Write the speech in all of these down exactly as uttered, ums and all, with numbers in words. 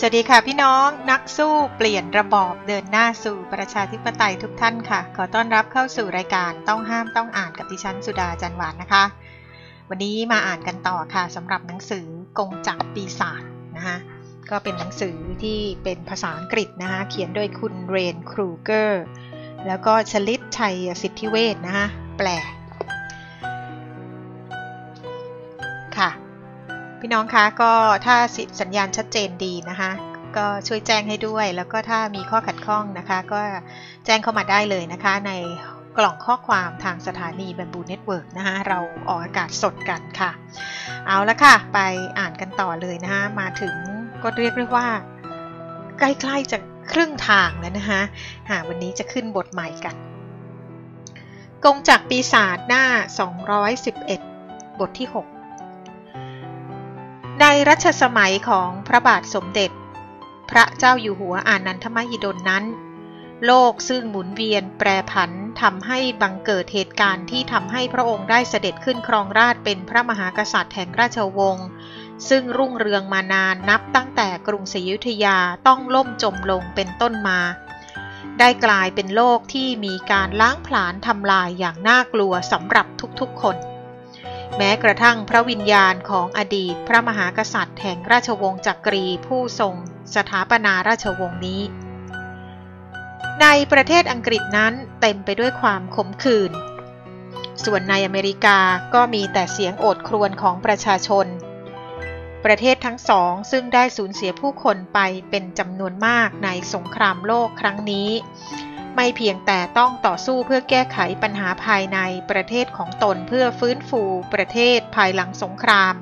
วัสดีค่ะพี่น้องนักสู้เปลี่ยนระบอบเดินหน้าสู่ประชาธิปไตยทุกท่านค่ะขอต้อนรับเข้าสู่รายการต้องห้ามต้องอ่านกับดิฉันสุดาจันหวานนะคะวันนี้มาอ่านกันต่อค่ะสำหรับหนังสือกงจักรปีศาจนะคะก็เป็นหนังสือที่เป็นภาษาอังกฤษนะคะเขียนโดยคุณเรนครูเกอร์แล้วก็ชลิตชัยสิทธิเวชนะคะแปลค่ะพี่น้องคะก็ถ้าสัญญาณชัดเจนดีนะคะก็ช่วยแจ้งให้ด้วยแล้วก็ถ้ามีข้อขัดข้องนะคะก็แจ้งเข้ามาได้เลยนะคะในกล่องข้อความทางสถานีแบมบูเน็ตเวิร์กนะคะเราออกอากาศสดกันค่ะเอาละค่ะไปอ่านกันต่อเลยนะคะมาถึงก็เรียกได้ว่าใกล้ๆจะครึ่งทางแล้วนะคะหาวันนี้จะขึ้นบทใหม่กันกงจักรปีศาจหน้าสองร้อยสิบเอ็ดบทที่หกในรัชสมัยของพระบาทสมเด็จพระเจ้าอยู่หัวอานันทมหิดลนั้นโลกซึ่งหมุนเวียนแปรผันทำให้บังเกิดเหตุการณ์ที่ทำให้พระองค์ได้เสด็จขึ้นครองราชย์เป็นพระมหากษัตริย์แห่งราชวงศ์ซึ่งรุ่งเรืองมานานนับตั้งแต่กรุงศรีอยุธยาต้องล่มจมลงเป็นต้นมาได้กลายเป็นโลกที่มีการล้างผลาญทำลายอย่างน่ากลัวสำหรับทุกๆคนแม้กระทั่งพระวิญญาณของอดีตพระมหากษัตริย์แห่งราชวงศ์จักรีผู้ทรงสถาปนาราชวงศ์นี้ในประเทศอังกฤษนั้นเต็มไปด้วยความขมขื่นส่วนในอเมริกาก็มีแต่เสียงโอดครวญของประชาชนประเทศทั้งสองซึ่งได้สูญเสียผู้คนไปเป็นจำนวนมากในสงครามโลกครั้งนี้ไม่เพียงแต่ต้องต่อสู้เพื่อแก้ไขปัญหาภายในประเทศของตนเพื่อฟื้นฟูประเทศภายหลังสงคราม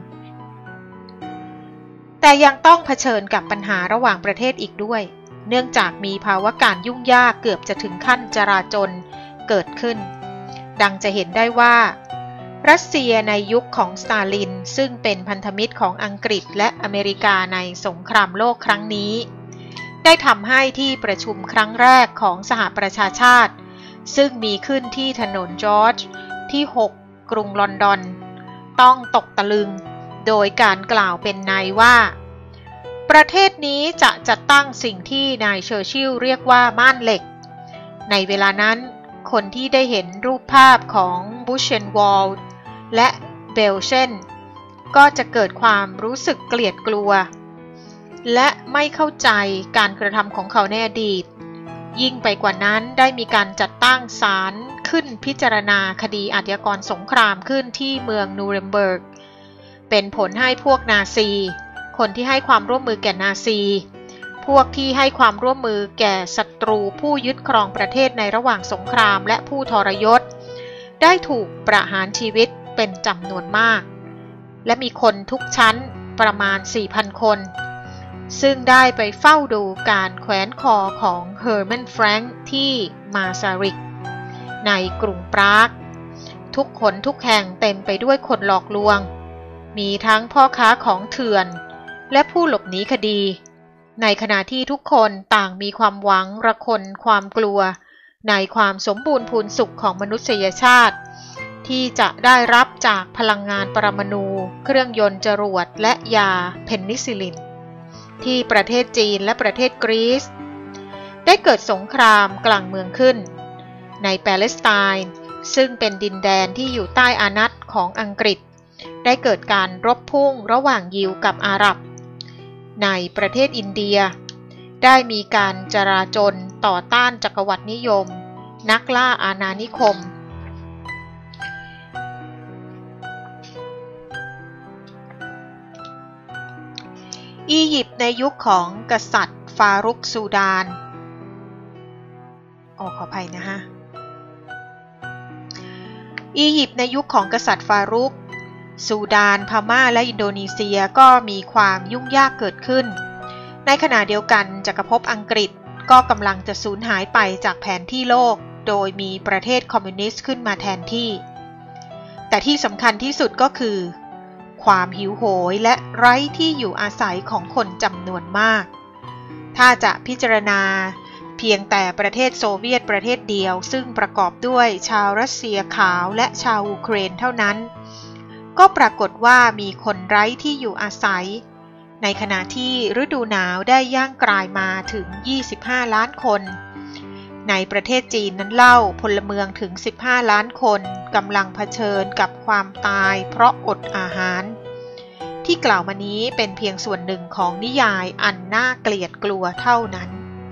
แต่ยังต้องเผชิญกับปัญหาระหว่างประเทศอีกด้วยเนื่องจากมีภาวะการยุ่งยากเกือบจะถึงขั้นจราจนเกิดขึ้นดังจะเห็นได้ว่ารัสเซียในยุคของสตาลินซึ่งเป็นพันธมิตรของอังกฤษและอเมริกาในสงครามโลกครั้งนี้ได้ทำให้ที่ประชุมครั้งแรกของสหประชาชาติซึ่งมีขึ้นที่ถนนจอร์จที่หกกรุงลอนดอนต้องตกตะลึงโดยการกล่าวเป็นนายว่าประเทศนี้จะจัดตั้งสิ่งที่นายเชอร์ชิลเรียกว่าม่านเหล็กในเวลานั้นคนที่ได้เห็นรูปภาพของบูเชนวอลและเบลเชนก็จะเกิดความรู้สึกเกลียดกลัวและไม่เข้าใจการกระทำของเขาในอดีตยิ่งไปกว่านั้นได้มีการจัดตั้งศาลขึ้นพิจารณาคดีอาชญากรสงครามขึ้นที่เมืองนูเรมเบิร์กเป็นผลให้พวกนาซีคนที่ให้ความร่วมมือแก่นาซีพวกที่ให้ความร่วมมือแก่ศัตรูผู้ยึดครองประเทศในระหว่างสงครามและผู้ทรยศได้ถูกประหารชีวิตเป็นจำนวนมากและมีคนทุกชั้นประมาณ สี่พัน คนซึ่งได้ไปเฝ้าดูการแขวนคอของเฮอร์แมนแฟรงค์ที่มาซาริกในกรุงปรากทุกคนทุกแห่งเต็มไปด้วยคนหลอกลวงมีทั้งพ่อค้าของเถื่อนและผู้หลบหนีคดีในขณะที่ทุกคนต่างมีความหวังระคนความกลัวในความสมบูรณ์พูนสุขของมนุษยชาติที่จะได้รับจากพลังงานปรมาณูเครื่องยนต์จรวดและยาเพนิซิลลินที่ประเทศจีนและประเทศกรีซได้เกิดสงครามกลางเมืองขึ้นในปาเลสไตน์ซึ่งเป็นดินแดนที่อยู่ใต้อานัตของอังกฤษได้เกิดการรบพุ่งระหว่างยิวกับอาหรับในประเทศอินเดียได้มีการจราจนต่อต้านจักรวรรดินิยมนักล่าอาณานิคมอียิปต์ในยุคของกษัตริย์ฟารุกซูดานออขออภัยนะฮะอียิปต์ในยุคของกษัตริย์ฟารุกซูดานพม่าและอินโดนีเซียก็มีความยุ่งยากเกิดขึ้นในขณะเดียวกันจักรภพอังกฤษก็กำลังจะสูญหายไปจากแผนที่โลกโดยมีประเทศคอมมิวนิสต์ขึ้นมาแทนที่แต่ที่สำคัญที่สุดก็คือความหิวโหยและไร้ที่อยู่อาศัยของคนจำนวนมากถ้าจะพิจารณาเพียงแต่ประเทศโซเวียตประเทศเดียวซึ่งประกอบด้วยชาวรัสเซียขาวและชาวยูเครนเท่านั้นก็ปรากฏว่ามีคนไร้ที่อยู่อาศัยในขณะที่ฤดูหนาวได้ย่างกลายมาถึงยี่สิบห้าล้านคนในประเทศจีนนั้นเล่าพลเมืองถึงสิบห้าล้านคนกำลังเผชิญกับความตายเพราะอดอาหารที่กล่าวมานี้เป็นเพียงส่วนหนึ่งของนิยายอันน่าเกลียดกลัวเท่านั้น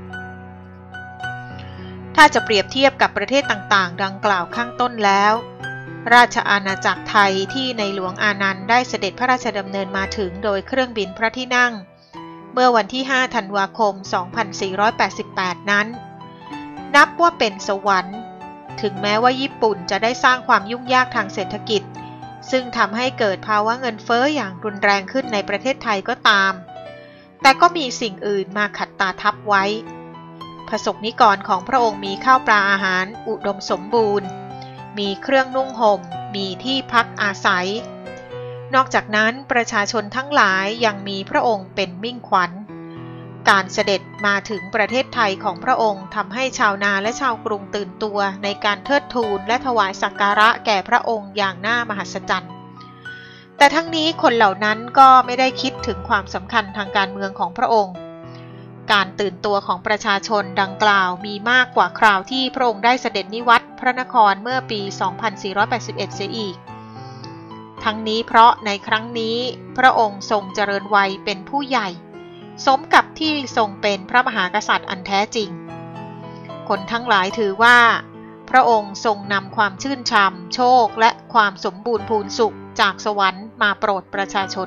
ถ้าจะเปรียบเทียบกับประเทศต่างๆดังกล่าวข้างต้นแล้วราชอาณาจักรไทยที่ในหลวงอานันต์ได้เสด็จพระราชดำเนินมาถึงโดยเครื่องบินพระที่นั่งเมื่อวันที่ห้าธันวาคมสองพันสี่ร้อยแปดสิบแปดนั้นนับว่าเป็นสวรรค์ถึงแม้ว่าญี่ปุ่นจะได้สร้างความยุ่งยากทางเศรษฐกิจซึ่งทำให้เกิดภาวะเงินเฟ้ออย่างรุนแรงขึ้นในประเทศไทยก็ตามแต่ก็มีสิ่งอื่นมาขัดตาทับไว้ประสบนิกรของพระองค์มีข้าวปลาอาหารอุดมสมบูรณ์มีเครื่องนุ่งห่มมีที่พักอาศัยนอกจากนั้นประชาชนทั้งหลายยังมีพระองค์เป็นมิ่งขวัญการเสด็จมาถึงประเทศไทยของพระองค์ทำให้ชาวนาและชาวกรุงตื่นตัวในการเทิดทูนและถวายสักการะแก่พระองค์อย่างน่ามหัศจรรย์แต่ทั้งนี้คนเหล่านั้นก็ไม่ได้คิดถึงความสำคัญทางการเมืองของพระองค์การตื่นตัวของประชาชนดังกล่าวมีมากกว่าคราวที่พระองค์ได้เสด็จนิวัตรพระนครเมื่อปี สองพันสี่ร้อยแปดสิบเอ็ด เสียอีกทั้งนี้เพราะในครั้งนี้พระองค์ทรงเจริญวัยเป็นผู้ใหญ่สมกับที่ทรงเป็นพระมหากษัตริย์อันแท้จริงคนทั้งหลายถือว่าพระองค์ทรงนำความชื่นชมโชคและความสมบูรณ์พูนสุขจากสวรรค์มาโปรดประชาชน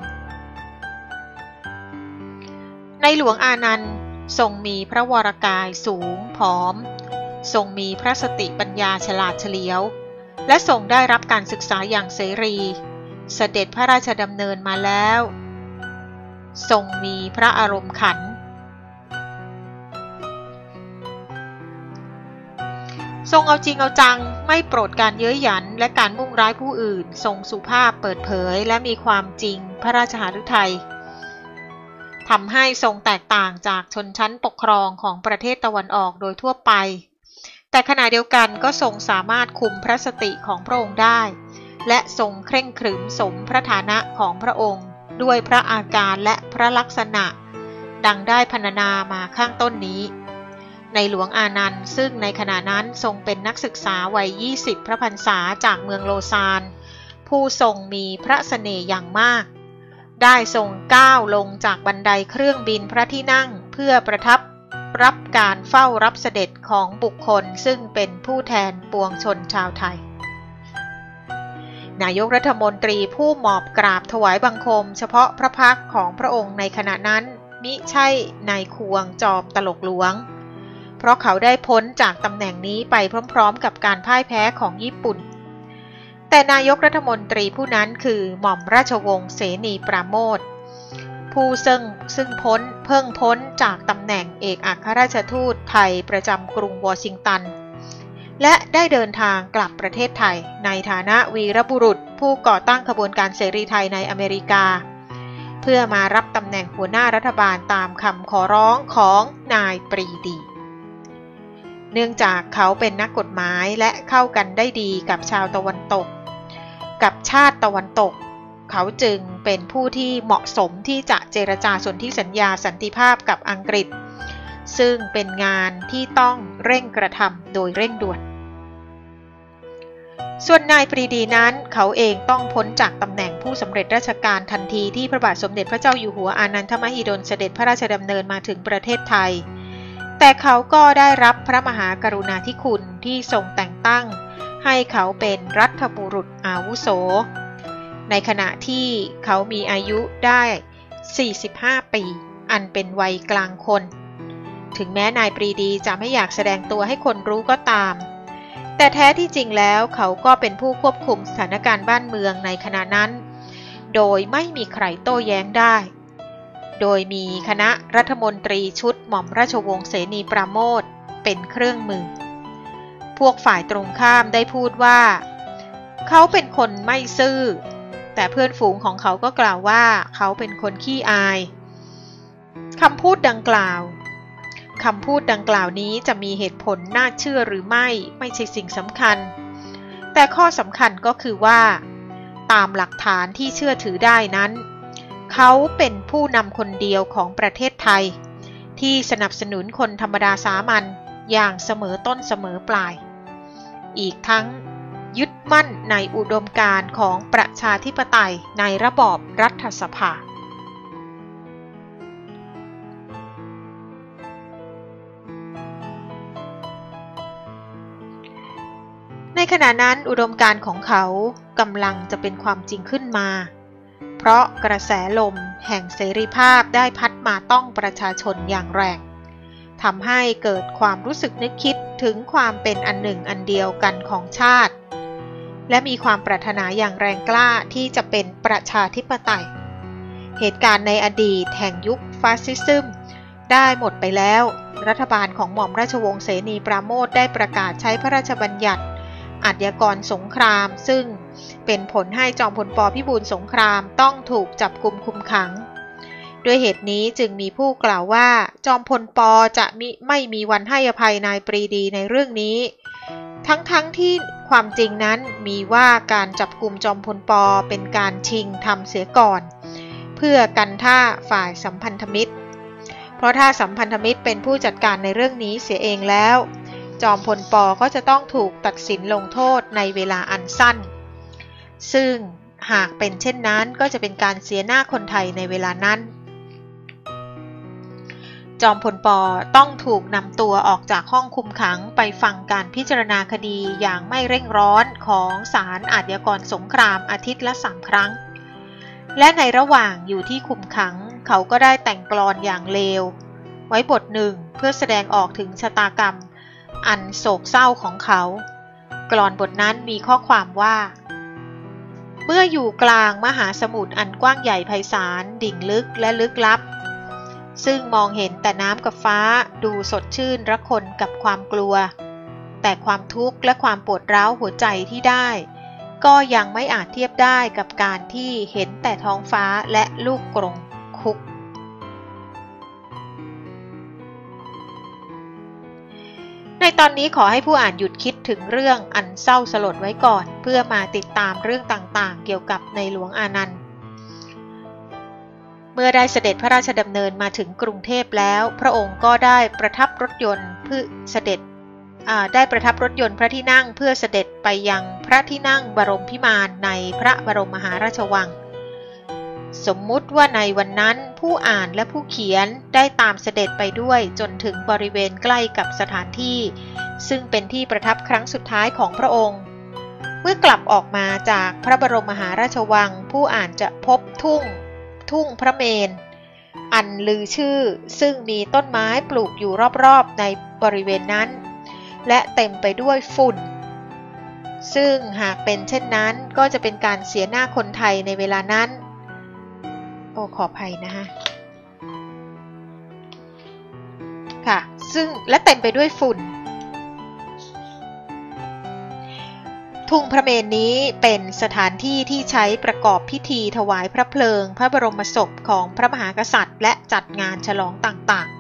ในหลวงอานันต์ทรงมีพระวรกายสูงผอมทรงมีพระสติปัญญาฉลาดเฉลียวและทรงได้รับการศึกษาอย่างเสรีเสด็จพระราชดำเนินมาแล้วทรงมีพระอารมณ์ขันทรงเอาจริงเอาจังไม่โปรดการเย้ยหยันและการมุ่งร้ายผู้อื่นทรงสุภาพเปิดเผยและมีความจริงพระราชหฤทัยทำให้ทรงแตกต่างจากชนชั้นปกครองของประเทศตะวันออกโดยทั่วไปแต่ขณะเดียวกันก็ทรงสามารถคุมพระสติของพระองค์ได้และทรงเคร่งขรึมสมพระฐานะของพระองค์ด้วยพระอาการและพระลักษณะดังได้พรรณนามาข้างต้นนี้ในหลวงอานันต์ซึ่งในขณะนั้นทรงเป็นนักศึกษาวัยยี่สิบพระพรรษาจากเมืองโลซานผู้ทรงมีพระเสน่ห์อย่างมากได้ทรงก้าวลงจากบันไดเครื่องบินพระที่นั่งเพื่อประทับรับการเฝ้ารับเสด็จของบุคคลซึ่งเป็นผู้แทนปวงชนชาวไทยนายกรัฐมนตรีผู้หมอบกราบถวายบังคมเฉพาะพระพักตร์ของพระองค์ในขณะนั้นมิใช่นายควงจอมตลกหลวงเพราะเขาได้พ้นจากตำแหน่งนี้ไปพร้อมๆกับการพ่ายแพ้ของญี่ปุ่นแต่นายกรัฐมนตรีผู้นั้นคือหม่อมราชวงศ์เสนีปราโมทผู้ซึ่งซึ่งพ้นเพิ่งพ้นจากตำแหน่งเอกอัครราชทูตไทยประจำกรุงวอชิงตันและได้เดินทางกลับประเทศไทยในฐานะวีรบุรุษผู้ก่อตั้งขบวนการเสรีไทยในอเมริกาเพื่อมารับตำแหน่งหัวหน้ารัฐบาลตามคำขอร้องของนายปรีดีเนื่องจากเขาเป็นนักกฎหมายและเข้ากันได้ดีกับชาวตะวันตกกับชาติตะวันตกเขาจึงเป็นผู้ที่เหมาะสมที่จะเจรจาสนธิสัญญาสันติภาพกับอังกฤษซึ่งเป็นงานที่ต้องเร่งกระทำโดยเร่งด่วนส่วนนายปรีดีนั้นเขาเองต้องพ้นจากตำแหน่งผู้สำเร็จราชการทันทีที่พระบาทสมเด็จพระเจ้าอยู่หัวอานันทมหิดลเสด็จพระราชดำเนินมาถึงประเทศไทยแต่เขาก็ได้รับพระมหากรุณาธิคุณที่ทรงแต่งตั้งให้เขาเป็นรัฐบุรุษอาวุโสในขณะที่เขามีอายุได้สี่สิบห้าปีอันเป็นวัยกลางคนถึงแม้นายปรีดีจะไม่อยากแสดงตัวให้คนรู้ก็ตามแต่แท้ที่จริงแล้วเขาก็เป็นผู้ควบคุมสถานการณ์บ้านเมืองในขณะนั้นโดยไม่มีใครโต้แย้งได้โดยมีคณะรัฐมนตรีชุดหม่อมราชวงศ์เสนีปราโมทเป็นเครื่องมือพวกฝ่ายตรงข้ามได้พูดว่าเขาเป็นคนไม่ซื่อแต่เพื่อนฝูงของเขาก็กล่าวว่าเขาเป็นคนขี้อายคำพูดดังกล่าวคำพูดดังกล่าวนี้จะมีเหตุผลน่าเชื่อหรือไม่ไม่ใช่สิ่งสำคัญแต่ข้อสำคัญก็คือว่าตามหลักฐานที่เชื่อถือได้นั้นเขาเป็นผู้นำคนเดียวของประเทศไทยที่สนับสนุนคนธรรมดาสามัญอย่างเสมอต้นเสมอปลายอีกทั้งยึดมั่นในอุดมการณ์ของประชาธิปไตยในระบอบรัฐสภาในขณะนั้นอุดมการณ์ของเขากำลังจะเป็นความจริงขึ้นมาเพราะกระแสลมแห่งเสรีภาพได้พัดมาต้องประชาชนอย่างแรงทำให้เกิดความรู้สึกนึกคิดถึงความเป็นอันหนึ่งอันเดียวกันของชาติและมีความปรารถนาอย่างแรงกล้าที่จะเป็นประชาธิปไตยเหตุการณ์ในอดีตแห่งยุคฟาสซิซึมได้หมดไปแล้วรัฐบาลของหม่อมราชวงศ์เสนีปราโมชได้ประกาศใช้พระราชบัญญัติอาชญากรสงครามซึ่งเป็นผลให้จอมพลป.พิบูลสงครามต้องถูกจับกุมคุมขังด้วยเหตุนี้จึงมีผู้กล่าวว่าจอมพลป.จะมิไม่มีวันให้อภัยนายปรีดีในเรื่องนี้ทั้งๆ ท, ที่ความจริงนั้นมีว่าการจับกุมจอมพลป.เป็นการชิงทำเสียก่อนเพื่อกันท่าฝ่ายสัมพันธมิตรเพราะถ้าสัมพันธมิตรเป็นผู้จัดการในเรื่องนี้เสียเองแล้วจอมพลป.ก็จะต้องถูกตัดสินลงโทษในเวลาอันสั้นซึ่งหากเป็นเช่นนั้นก็จะเป็นการเสียหน้าคนไทยในเวลานั้นจอมพลป.ต้องถูกนำตัวออกจากห้องคุมขังไปฟังการพิจารณาคดีอย่างไม่เร่งร้อนของศาลอาชญากรสงครามอาทิตย์ละสามครั้งและในระหว่างอยู่ที่คุมขังเขาก็ได้แต่งกลอนอย่างเลวไว้บทหนึ่งเพื่อแสดงออกถึงชะตากรรมอันโศกเศร้าของเขากลอนบทนั้นมีข้อความว่าเมื่ออยู่กลางมหาสมุทรอันกว้างใหญ่ไพศาลดิ่งลึกและลึกลับซึ่งมองเห็นแต่น้ำกับฟ้าดูสดชื่นระคนกับความกลัวแต่ความทุกข์และความปวดร้าวหัวใจที่ได้ก็ยังไม่อาจเทียบได้กับการที่เห็นแต่ท้องฟ้าและลูกกรงคุกในตอนนี้ขอให้ผู้อ่านหยุดคิดถึงเรื่องอันเศร้าสลดไว้ก่อนเพื่อมาติดตามเรื่องต่างๆเกี่ยวกับในหลวงอานันต์เมื่อได้เสด็จพระราชดำเนินมาถึงกรุงเทพแล้วพระองค์ก็ได้ประทับรถยนต์เพื่อเสด็จได้ประทับรถยนต์พระที่นั่งเพื่อเสด็จไปยังพระที่นั่งบรมพิมานในพระบรมมหาราชวังสมมุติว่าในวันนั้นผู้อ่านและผู้เขียนได้ตามเสด็จไปด้วยจนถึงบริเวณใกล้กับสถานที่ซึ่งเป็นที่ประทับครั้งสุดท้ายของพระองค์เมื่อกลับออกมาจากพระบรมมหาราชวังผู้อ่านจะพบทุ่งทุ่งพระเมรุอันลือชื่อซึ่งมีต้นไม้ปลูกอยู่รอบๆในบริเวณนั้นและเต็มไปด้วยฝุ่นซึ่งหากเป็นเช่นนั้นก็จะเป็นการเสียหน้าคนไทยในเวลานั้นโอ้ขออภัยนะคะค่ะซึ่งและเต็มไปด้วยฝุ่นทุ่งพระเมรุนี้เป็นสถานที่ที่ใช้ประกอบพิธีถวายพระเพลิงพระบรมศพของพระมหากษัตริย์และจัดงานฉลองต่าง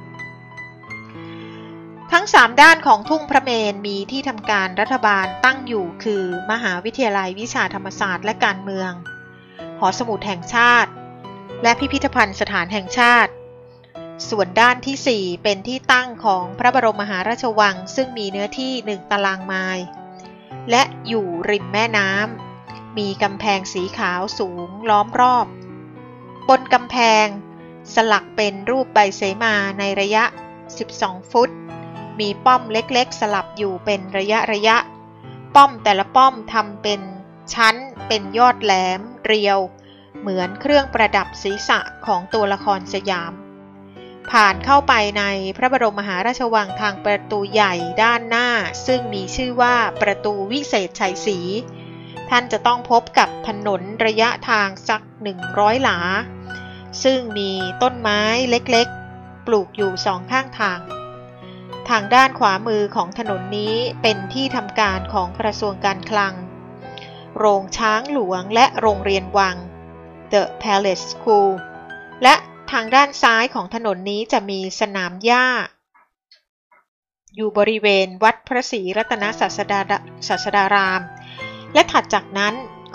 ๆทั้งสามด้านของทุ่งพระเมรุมีที่ทำการรัฐบาลตั้งอยู่คือมหาวิทยาลัยวิชาธรรมศาสตร์และการเมืองหอสมุดแห่งชาติและพิพิธภัณฑ์สถานแห่งชาติส่วนด้านที่สี่เป็นที่ตั้งของพระบรมมหาราชวังซึ่งมีเนื้อที่หนึ่งตารางไมล์และอยู่ริมแม่น้ำมีกำแพงสีขาวสูงล้อมรอบบนกำแพงสลักเป็นรูปใบเสมาในระยะสิบสองฟุตมีป้อมเล็กๆสลับอยู่เป็นระยะระยะป้อมแต่ละป้อมทำเป็นชั้นเป็นยอดแหลมเรียวเหมือนเครื่องประดับศีรษะของตัวละครสยามผ่านเข้าไปในพระบรมมหาราชวังทางประตูใหญ่ด้านหน้าซึ่งมีชื่อว่าประตูวิเศษชัยศรีท่านจะต้องพบกับถนนระยะทางสักหนึ่งร้อยหลาซึ่งมีต้นไม้เล็กๆปลูกอยู่สองข้างทางทางด้านขวามือของถนนนี้เป็นที่ทำการของกระทรวงการคลังโรงช้างหลวงและโรงเรียนวัง The Palace School และทางด้านซ้ายของถนนนี้จะมีสนามหญ้าอยู่บริเวณวัดพระศรีรัตนศาสดาศาสดารามและถัดจากนั้นก็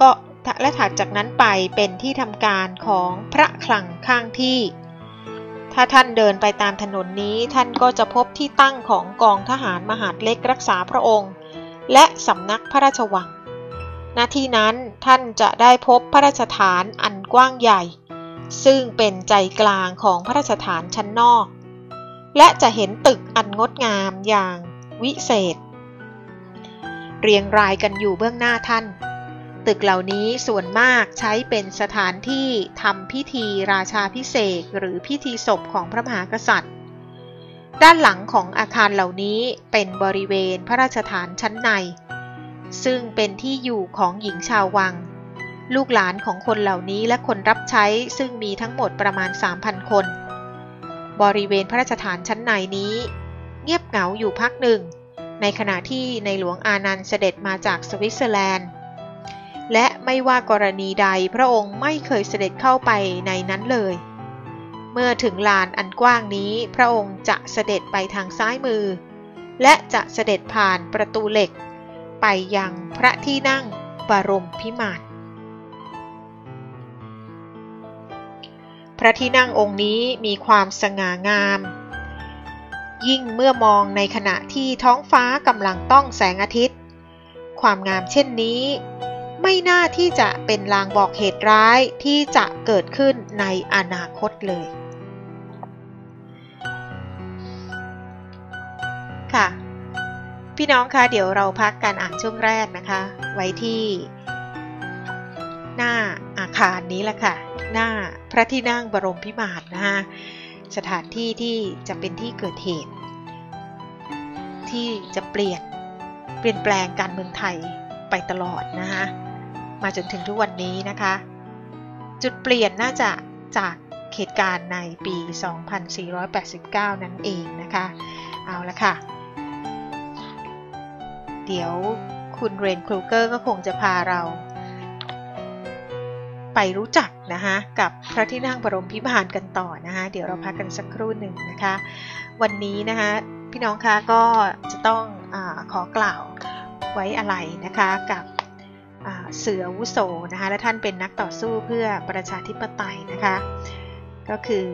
และถัดจากนั้นไปเป็นที่ทำการของพระคลังข้างที่ถ้าท่านเดินไปตามถนนนี้ท่านก็จะพบที่ตั้งของกองทหารมหาดเล็กรักษาพระองค์และสำนักพระราชวังณที่นั้นท่านจะได้พบพระราชฐานอันกว้างใหญ่ซึ่งเป็นใจกลางของพระราชฐานชั้นนอกและจะเห็นตึกอันงดงามอย่างวิเศษเรียงรายกันอยู่เบื้องหน้าท่านตึกเหล่านี้ส่วนมากใช้เป็นสถานที่ทำพิธีราชาภิเษกหรือพิธีศพของพระมหากษัตริย์ด้านหลังของอาคารเหล่านี้เป็นบริเวณพระราชฐานชั้นในซึ่งเป็นที่อยู่ของหญิงชาววังลูกหลานของคนเหล่านี้และคนรับใช้ซึ่งมีทั้งหมดประมาณ สามพัน คนบริเวณพระราชฐานชั้นในนี้เงียบเหงาอยู่พักหนึ่งในขณะที่ในหลวงอานันต์เสด็จมาจากสวิตเซอร์แลนด์และไม่ว่ากรณีใดพระองค์ไม่เคยเสด็จเข้าไปในนั้นเลยเมื่อถึงลานอันกว้างนี้พระองค์จะเสด็จไปทางซ้ายมือและจะเสด็จผ่านประตูเหล็กไปยังพระที่นั่งบรมพิมานพระที่นั่งองค์นี้มีความสง่างามยิ่งเมื่อมองในขณะที่ท้องฟ้ากำลังต้องแสงอาทิตย์ความงามเช่นนี้ไม่น่าที่จะเป็นลางบอกเหตุร้ายที่จะเกิดขึ้นในอนาคตเลยค่ะพี่น้องคะเดี๋ยวเราพักการอ่านช่วงแรกนะคะไว้ที่หน้าอาคารนี้แหละค่ะหน้าพระที่นั่งบรมพิมานนะคะสถานที่ที่จะเป็นที่เกิดเหตุที่จะเปลี่ยนเปลี่ยนแปลงการเมืองไทยไปตลอดนะคะมาจนถึงทุกวันนี้นะคะจุดเปลี่ยนน่าจะจากเหตุการณ์ในปี สองพันสี่ร้อยแปดสิบเก้า นั่นเองนะคะเอาละค่ะเดี๋ยวคุณเรนครูเกอร์ก็คงจะพาเราไปรู้จักนะคะกับพระที่นั่งบรมพิมานกันต่อนะคะเดี๋ยวเราพักกันสักครู่หนึ่งนะคะวันนี้นะคะพี่น้องคะก็จะต้องอ่าขอกล่าวไว้อะไรนะคะกับเสืออาวุโสนะคะและท่านเป็นนักต่อสู้เพื่อประชาธิปไตยนะคะก็คือ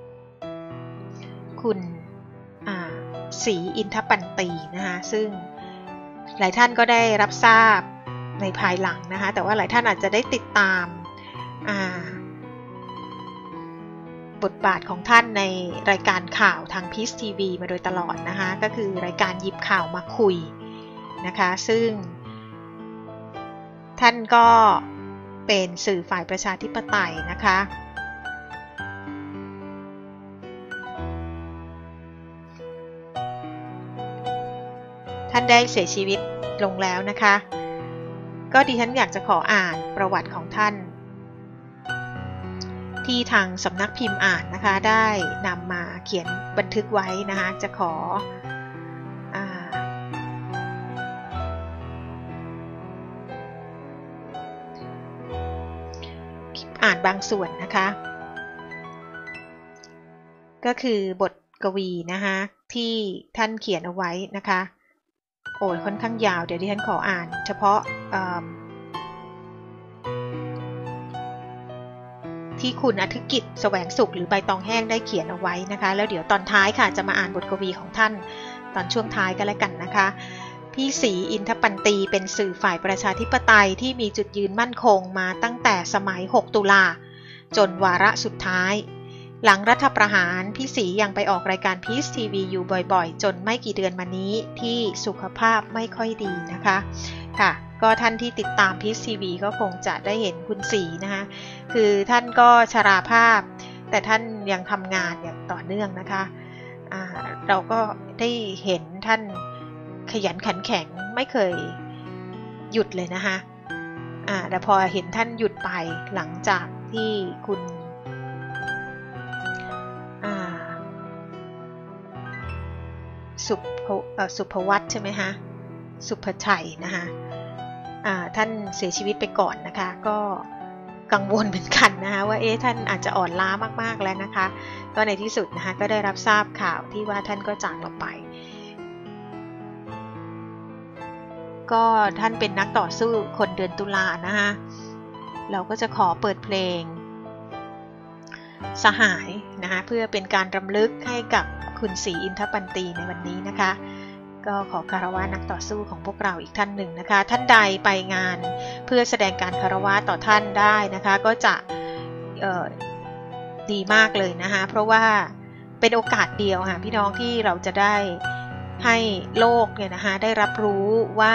คุณศรีอินทปันตีนะคะซึ่งหลายท่านก็ได้รับทราบในภายหลังนะคะแต่ว่าหลายท่านอาจจะได้ติดตามบทบาทของท่านในรายการข่าวทาง พี อี เอส ที วี มาโดยตลอดนะคะก็คือรายการหยิบข่าวมาคุยนะคะซึ่งท่านก็เป็นสื่อฝ่ายประชาธิปไตยนะคะท่านได้เสียชีวิตลงแล้วนะคะก็ดิฉันอยากจะขออ่านประวัติของท่านที่ทางสำนักพิมพ์อ่านนะคะได้นำมาเขียนบันทึกไว้นะคะจะขออ่าอ่านบางส่วนนะคะก็คือบทกวีนะคะที่ท่านเขียนเอาไว้นะคะโอ้ยค่อนข้างยาวเดี๋ยวดิฉันขออ่านเฉพาะที่คุณอธิกิจแสวงสุขหรือใบตองแห้งได้เขียนเอาไว้นะคะแล้วเดี๋ยวตอนท้ายค่ะจะมาอ่านบทกวีของท่านตอนช่วงท้ายกันแล้วกันนะคะพี่ศรีอินทปันตีเป็นสื่อฝ่ายประชาธิปไตยที่มีจุดยืนมั่นคงมาตั้งแต่สมัยหกตุลาจนวาระสุดท้ายหลังรัฐประหารพี่ศรียังไปออกรายการ พี อี เอส ที วี อยู่บ่อยๆจนไม่กี่เดือนมานี้ที่สุขภาพไม่ค่อยดีนะคะค่ะก็ท่านที่ติดตาม พี อี เอส ที วี ก็คงจะได้เห็นคุณศรีนะคะคือท่านก็ชราภาพแต่ท่านยังทำงานอย่างต่อเนื่องนะคะอ่าเราก็ได้เห็นท่านขยันขันแข็งไม่เคยหยุดเลยนะคะอ่าแต่พอเห็นท่านหยุดไปหลังจากที่คุณสุภสุภวัฒน์ใช่ไหมคะสุภชัยนะคะท่านเสียชีวิตไปก่อนนะคะก็กังวลเหมือนกันนะคะว่าเอ๊ะท่านอาจจะอ่อนล้ามากๆแล้วนะคะก็ในที่สุดนะคะก็ได้รับทราบข่าวที่ว่าท่านก็จากเราไปก็ท่านเป็นนักต่อสู้คนเดือนตุลานะคะเราก็จะขอเปิดเพลงสหายนะคะเพื่อเป็นการรำลึกให้กับคุณศรีอินทปันตีในวันนี้นะคะก็ขอคารวะนักต่อสู้ของพวกเราอีกท่านหนึ่งนะคะท่านใดไปงานเพื่อแสดงการคารวะต่อท่านได้นะคะก็จะดีมากเลยนะคะเพราะว่าเป็นโอกาสเดียวค่ะพี่น้องที่เราจะได้ให้โลกเนี่ยนะคะได้รับรู้ว่า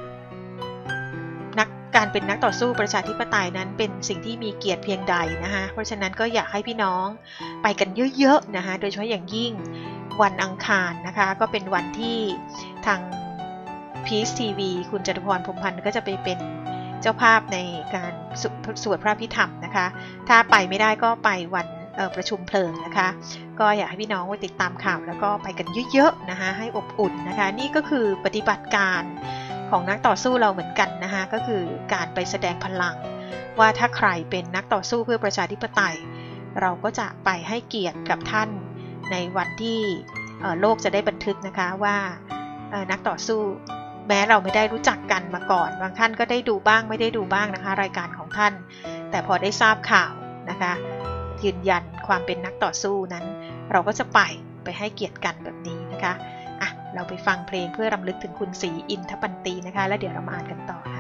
นักการเป็นนักต่อสู้ประชาธิปไตยนั้นเป็นสิ่งที่มีเกียรติเพียงใดนะคะเพราะฉะนั้นก็อยากให้พี่น้องไปกันเยอะๆนะคะโดยเฉพาะอย่างยิ่งวันอังคารนะคะก็เป็นวันที่ทาง พี เอส ที วี คุณจตุพรพรหมพันธ์ก็จะไปเป็นเจ้าภาพในการสวดพระพิธรรมนะคะถ้าไปไม่ได้ก็ไปวันประชุมเพลิงนะคะก็อยากให้พี่น้องติดตามข่าวแล้วก็ไปกันเยอะๆนะคะให้อบอุ่นนะคะนี่ก็คือปฏิบัติการของนักต่อสู้เราเหมือนกันนะคะก็คือการไปแสดงพลังว่าถ้าใครเป็นนักต่อสู้เพื่อประชาธิปไตยเราก็จะไปให้เกียรติกับท่านในวันที่โลกจะได้บันทึกนะคะว่านักต่อสู้แม้เราไม่ได้รู้จักกันมาก่อนบางท่านก็ได้ดูบ้างไม่ได้ดูบ้างนะคะรายการของท่านแต่พอได้ทราบข่าวนะคะยืนยันความเป็นนักต่อสู้นั้นเราก็จะไปไปให้เกียรติกันแบบนี้นะคะอ่ะเราไปฟังเพลงเพื่อรำลึกถึงคุณศรีอินทปันตีนะคะแล้วเดี๋ยวเรามาอ่านกันต่อค่ะ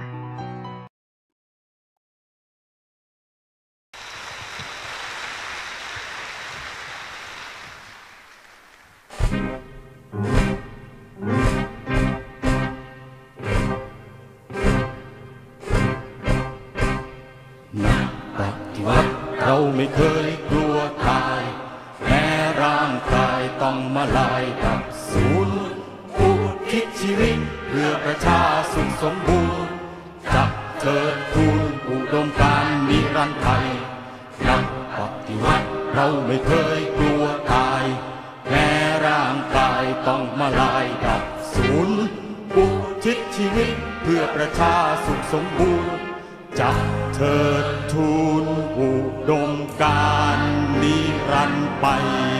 เราไม่เคยกลัวตายแม้ร่างกายต้องมาลายดับสูญอุทิศชีวิตเพื่อประชาสุขสมบูรณ์จับเถิดทูลอุดมการณ์นิรันดร์ไทยนักปฏิวัติเราไม่เคยกลัวตายแม้ร่างกายต้องมาลายดับสูญอุทิศชีวิตเพื่อประชาสุขสมบูรณ์จับเถิดทูลอุดมการณ์นิรันดร์ไป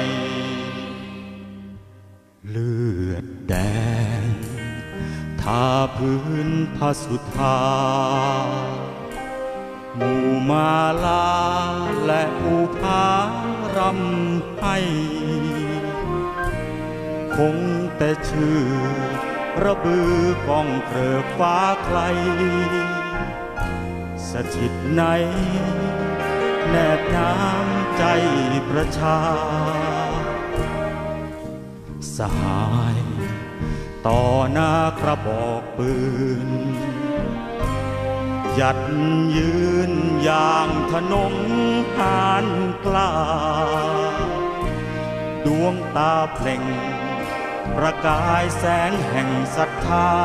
เลือดแดงทาพื้นพระสุธาหมู่มาลาและภูผารำให้คงแต่ชื่อระบือกองเกลือฟ้าไกลสถิตในแนบน้ำใจประชาสหายต่อหน้ากระบอกปืนหยัดยืนอย่างทนงหานกล้าดวงตาเปล่งประกายแสงแห่งศรัทธา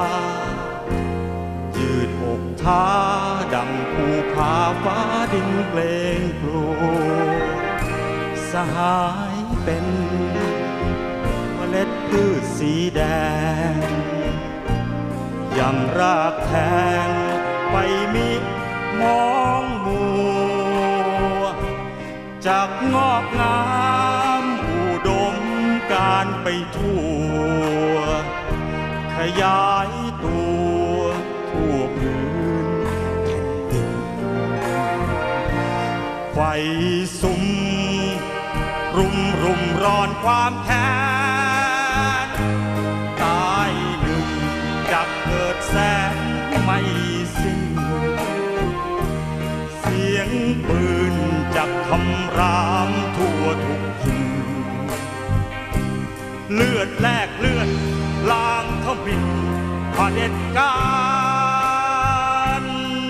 ยืดอกท้าดังภูผาฟ้าดินเกรงกลัวสหายเป็นเมล็ดพืชสีแดงยังรากแทงไปมิมองมัวจากงอกงามอุดมการไปทั่วขยายตัวทั่วพื้นแผ่นดินไฟสุมรุมรุมร้อนความแค้นตายหนึ่งจากเกิดแสนไม่สิ้นเสียงปืนจากคำรามทั่วทุกทิศเลือดแลกเลือดล้างทมิฬเผด็จการ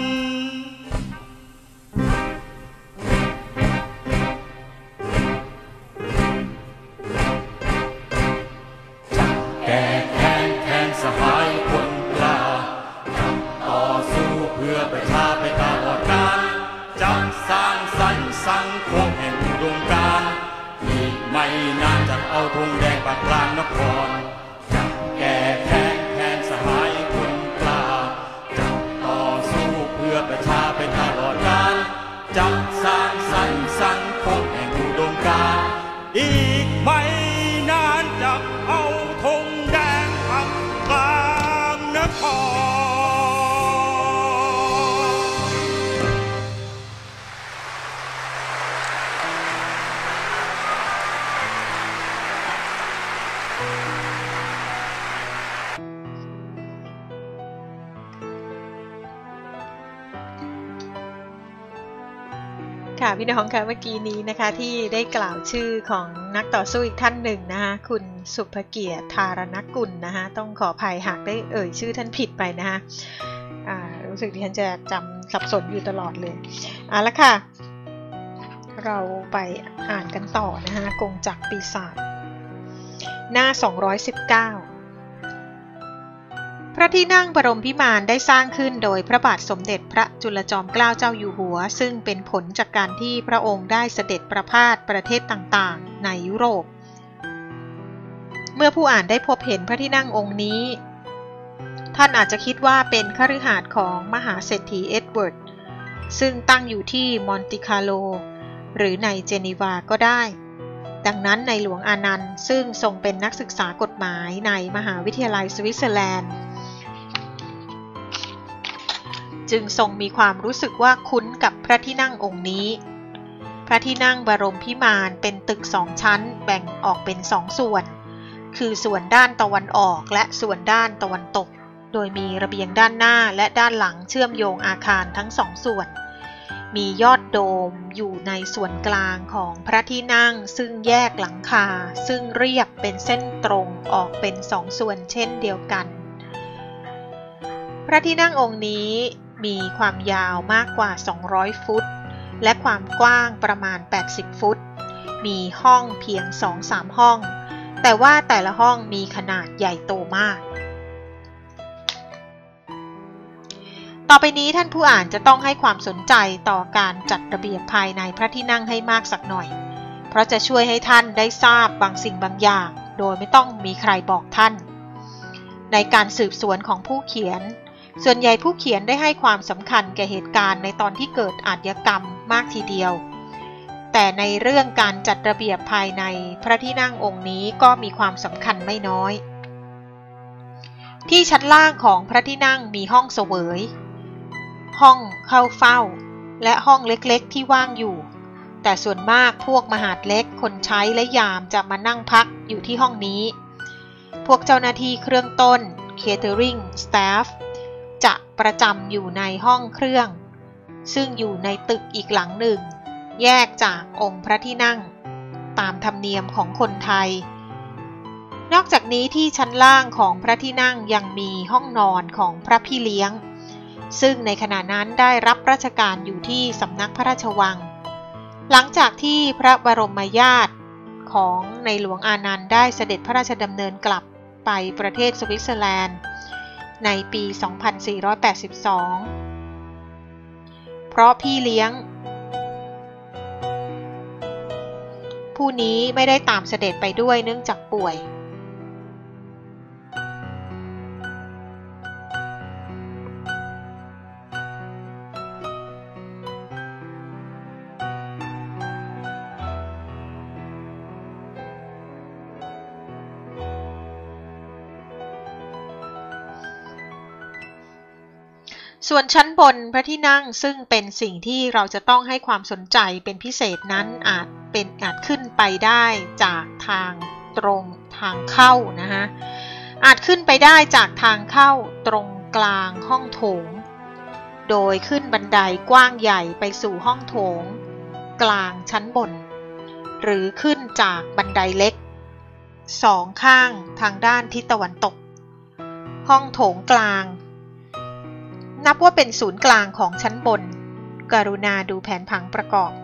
จะแก้แค้นแทนสหายคนกล้าต่อสู้เพื่อประชาไปตลอดกาลจะสร้างสรรค์สังคมแห่งอุดมการณ์อีกไม่นานจะเอาธงแดงปักกลางนครจะแก้แค้นแทนสหายคนกล้าจะต่อสู้เพื่อประชาไปตลอดกาลจะสร้างสรรค์สังคมแห่งอุดมการณ์อีกไม่นานจะเอาธงแดงปักกลางนครค่ะพี่น้องค่ะเมื่อกี้นี้นะคะที่ได้กล่าวชื่อของนักต่อสู้อีกท่านหนึ่งนะคะคุณสุภเกียรติธารณกุลนะคะต้องขออภัยหากได้เอ่ยชื่อท่านผิดไปนะคะอ่ารู้สึกดิฉันจะจำสับสนอยู่ตลอดเลยเอาละค่ะเราไปอ่านกันต่อนะคะกงจักรปีศาจหน้าสองร้อยสิบเก้าพระที่นั่งบรมพิมานได้สร้างขึ้นโดยพระบาทสมเด็จพระจุลจอมเกล้าเจ้าอยู่หัวซึ่งเป็นผลจากการที่พระองค์ได้เสด็จประพาสประเทศต่างๆในยุโรปเมื่อผู้อ่านได้พบเห็นพระที่นั่งองค์นี้ท่านอาจจะคิดว่าเป็นคฤหาสน์ของมหาเศรษฐีเอ็ดเวิร์ดซึ่งตั้งอยู่ที่มอนติคาร์โลหรือในเจนีวาก็ได้ดังนั้นในหลวงอานันต์ซึ่งทรงเป็นนักศึกษากฎหมายในมหาวิทยาลัยสวิตเซอร์แลนด์จึงทรงมีความรู้สึกว่าคุ้นกับพระที่นั่งองค์นี้พระที่นั่งบรมพิมานเป็นตึกสองชั้นแบ่งออกเป็นสองส่วนคือส่วนด้านตะวันออกและส่วนด้านตะวันตกโดยมีระเบียงด้านหน้าและด้านหลังเชื่อมโยงอาคารทั้งสองส่วนมียอดโดมอยู่ในส่วนกลางของพระที่นั่งซึ่งแยกหลังคาซึ่งเรียบเป็นเส้นตรงออกเป็นสองส่วนเช่นเดียวกันพระที่นั่งองค์นี้มีความยาวมากกว่าสองร้อยฟุตและความกว้างประมาณแปดสิบฟุตมีห้องเพียง สองถึงสาม ห้องแต่ว่าแต่ละห้องมีขนาดใหญ่โตมากต่อไปนี้ท่านผู้อ่านจะต้องให้ความสนใจต่อการจัดระเบียบภายในพระที่นั่งให้มากสักหน่อยเพราะจะช่วยให้ท่านได้ทราบบางสิ่งบางอย่างโดยไม่ต้องมีใครบอกท่านในการสืบสวนของผู้เขียนส่วนใหญ่ผู้เขียนได้ให้ความสำคัญแก่เหตุการณ์ในตอนที่เกิดอาชญากรรมมากทีเดียวแต่ในเรื่องการจัดระเบียบภายในพระที่นั่งองค์นี้ก็มีความสำคัญไม่น้อยที่ชั้นล่างของพระที่นั่งมีห้องเสวยห้องเข้าเฝ้าและห้องเล็กๆที่ว่างอยู่แต่ส่วนมากพวกมหาดเล็กคนใช้และยามจะมานั่งพักอยู่ที่ห้องนี้พวกเจ้าหน้าที่เครื่องต้น Catering Staff จะประจำอยู่ในห้องเครื่องซึ่งอยู่ในตึกอีกหลังหนึ่งแยกจากองค์พระที่นั่งตามธรรมเนียมของคนไทยนอกจากนี้ที่ชั้นล่างของพระที่นั่งยังมีห้องนอนของพระพี่เลี้ยงซึ่งในขณะนั้นได้รับราชการอยู่ที่สำนักพระราชวังหลังจากที่พระบรมญาติของในหลวงอานันต์ได้เสด็จพระราชดำเนินกลับไปประเทศสวิตเซอร์แลนด์ในปี สองพันสี่ร้อยแปดสิบสอง เพราะพี่เลี้ยงผู้นี้ไม่ได้ตามเสด็จไปด้วยเนื่องจากป่วยส่วนชั้นบนพระที่นั่งซึ่งเป็นสิ่งที่เราจะต้องให้ความสนใจเป็นพิเศษนั้นอาจเป็นอาจขึ้นไปได้จากทางตรงทางเข้านะฮะอาจขึ้นไปได้จากทางเข้าตรงกลางห้องโถงโดยขึ้นบันไดกว้างใหญ่ไปสู่ห้องโถงกลางชั้นบนหรือขึ้นจากบันไดเล็กสองข้างทางด้านทิศตะวันตกห้องโถงกลางนับว่าเป็นศูนย์กลางของชั้นบนกรุณาดูแผนผังประกอบ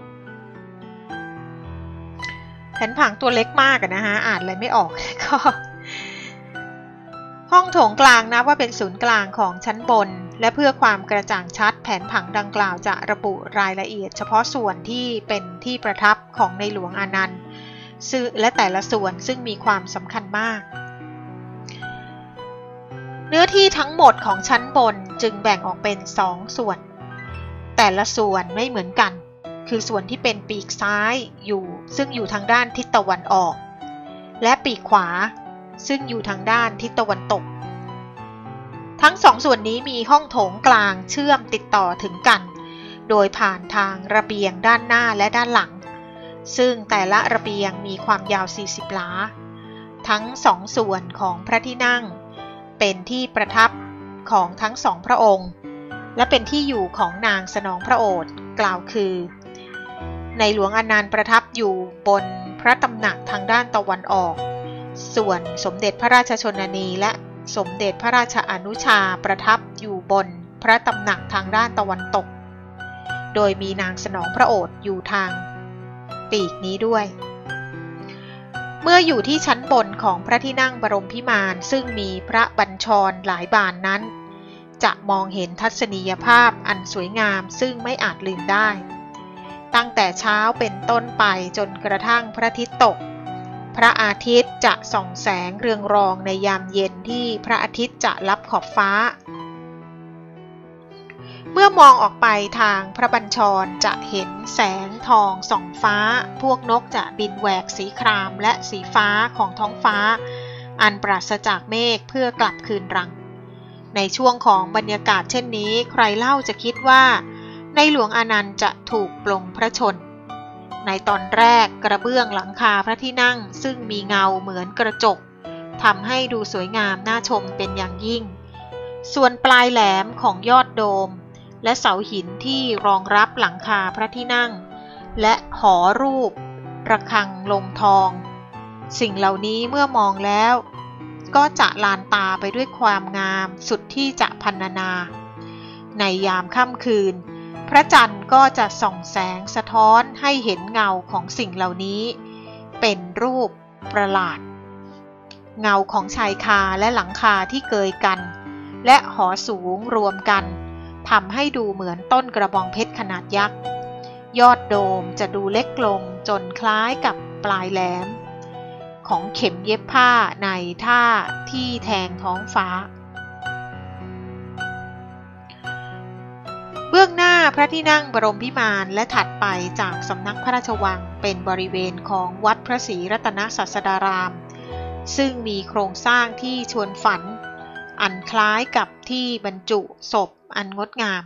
แผนผังตัวเล็กมากนะฮะอ่านอะไรไม่ออกก็ห้องโถงกลางนับว่าเป็นศูนย์กลางของชั้นบนและเพื่อความกระจ่างชัดแผนผังดังกล่าวจะระบุรายละเอียดเฉพาะส่วนที่เป็นที่ประทับของในหลวงอานันต์และแต่ละส่วนซึ่งมีความสำคัญมากเนื้อที่ทั้งหมดของชั้นบนจึงแบ่งออกเป็นสองส่วนแต่ละส่วนไม่เหมือนกันคือส่วนที่เป็นปีกซ้ายอยู่ซึ่งอยู่ทางด้านทิศตะวันออกและปีกขวาซึ่งอยู่ทางด้านทิศตะวันตกทั้งสองส่วนนี้มีห้องโถงกลางเชื่อมติดต่อถึงกันโดยผ่านทางระเบียงด้านหน้าและด้านหลังซึ่งแต่ละระเบียงมีความยาวสี่สิบหลาทั้งสองส่วนของพระที่นั่งเป็นที่ประทับของทั้งสองพระองค์และเป็นที่อยู่ของนางสนองพระโอษฐ์กล่าวคือในหลวงอนันต์ประทับอยู่บนพระตำหนักทางด้านตะวันออกส่วนสมเด็จพระราชชนนีและสมเด็จพระราชอนุชาประทับอยู่บนพระตำหนักทางด้านตะวันตกโดยมีนางสนองพระโอษฐ์อยู่ทางปีกนี้ด้วยเมื่ออยู่ที่ชั้นบนของพระที่นั่งบรมพิมานซึ่งมีพระบัญชรหลายบานนั้นจะมองเห็นทัศนียภาพอันสวยงามซึ่งไม่อาจลืมได้ตั้งแต่เช้าเป็นต้นไปจนกระทั่งพระอาทิตย์ตกพระอาทิตย์จะส่องแสงเรืองรองในยามเย็นที่พระอาทิตย์จะลับขอบฟ้าเมื่อมองออกไปทางพระบัญชรจะเห็นแสงทองส่องฟ้าพวกนกจะบินแหวกสีครามและสีฟ้าของท้องฟ้าอันปราศจากเมฆเพื่อกลับคืนรังในช่วงของบรรยากาศเช่นนี้ใครเล่าจะคิดว่าในหลวงอานันต์จะถูกปลงพระชนในตอนแรกกระเบื้องหลังคาพระที่นั่งซึ่งมีเงาเหมือนกระจกทำให้ดูสวยงามน่าชมเป็นอย่างยิ่งส่วนปลายแหลมของยอดโดมและเสาหินที่รองรับหลังคาพระที่นั่งและหอรูประฆังลงทองสิ่งเหล่านี้เมื่อมองแล้วก็จะลานตาไปด้วยความงามสุดที่จะพรรณนาในยามค่ำคืนพระจันทร์ก็จะส่องแสงสะท้อนให้เห็นเงาของสิ่งเหล่านี้เป็นรูปประหลาดเงาของชายคาและหลังคาที่เกยกันและหอสูงรวมกันทำให้ดูเหมือนต้นกระบองเพชรขนาดยักษ์ยอดโดมจะดูเล็กลงจนคล้ายกับปลายแหลมของเข็มเย็บผ้าในท่าที่แทงท้องฟ้าเบื้องหน้าพระที่นั่งบรมพิมานและถัดไปจากสำนักพระราชวังเป็นบริเวณของวัดพระศรีรัตนศาสดารามซึ่งมีโครงสร้างที่ชวนฝันอันคล้ายกับที่บรรจุศพอันงดงาม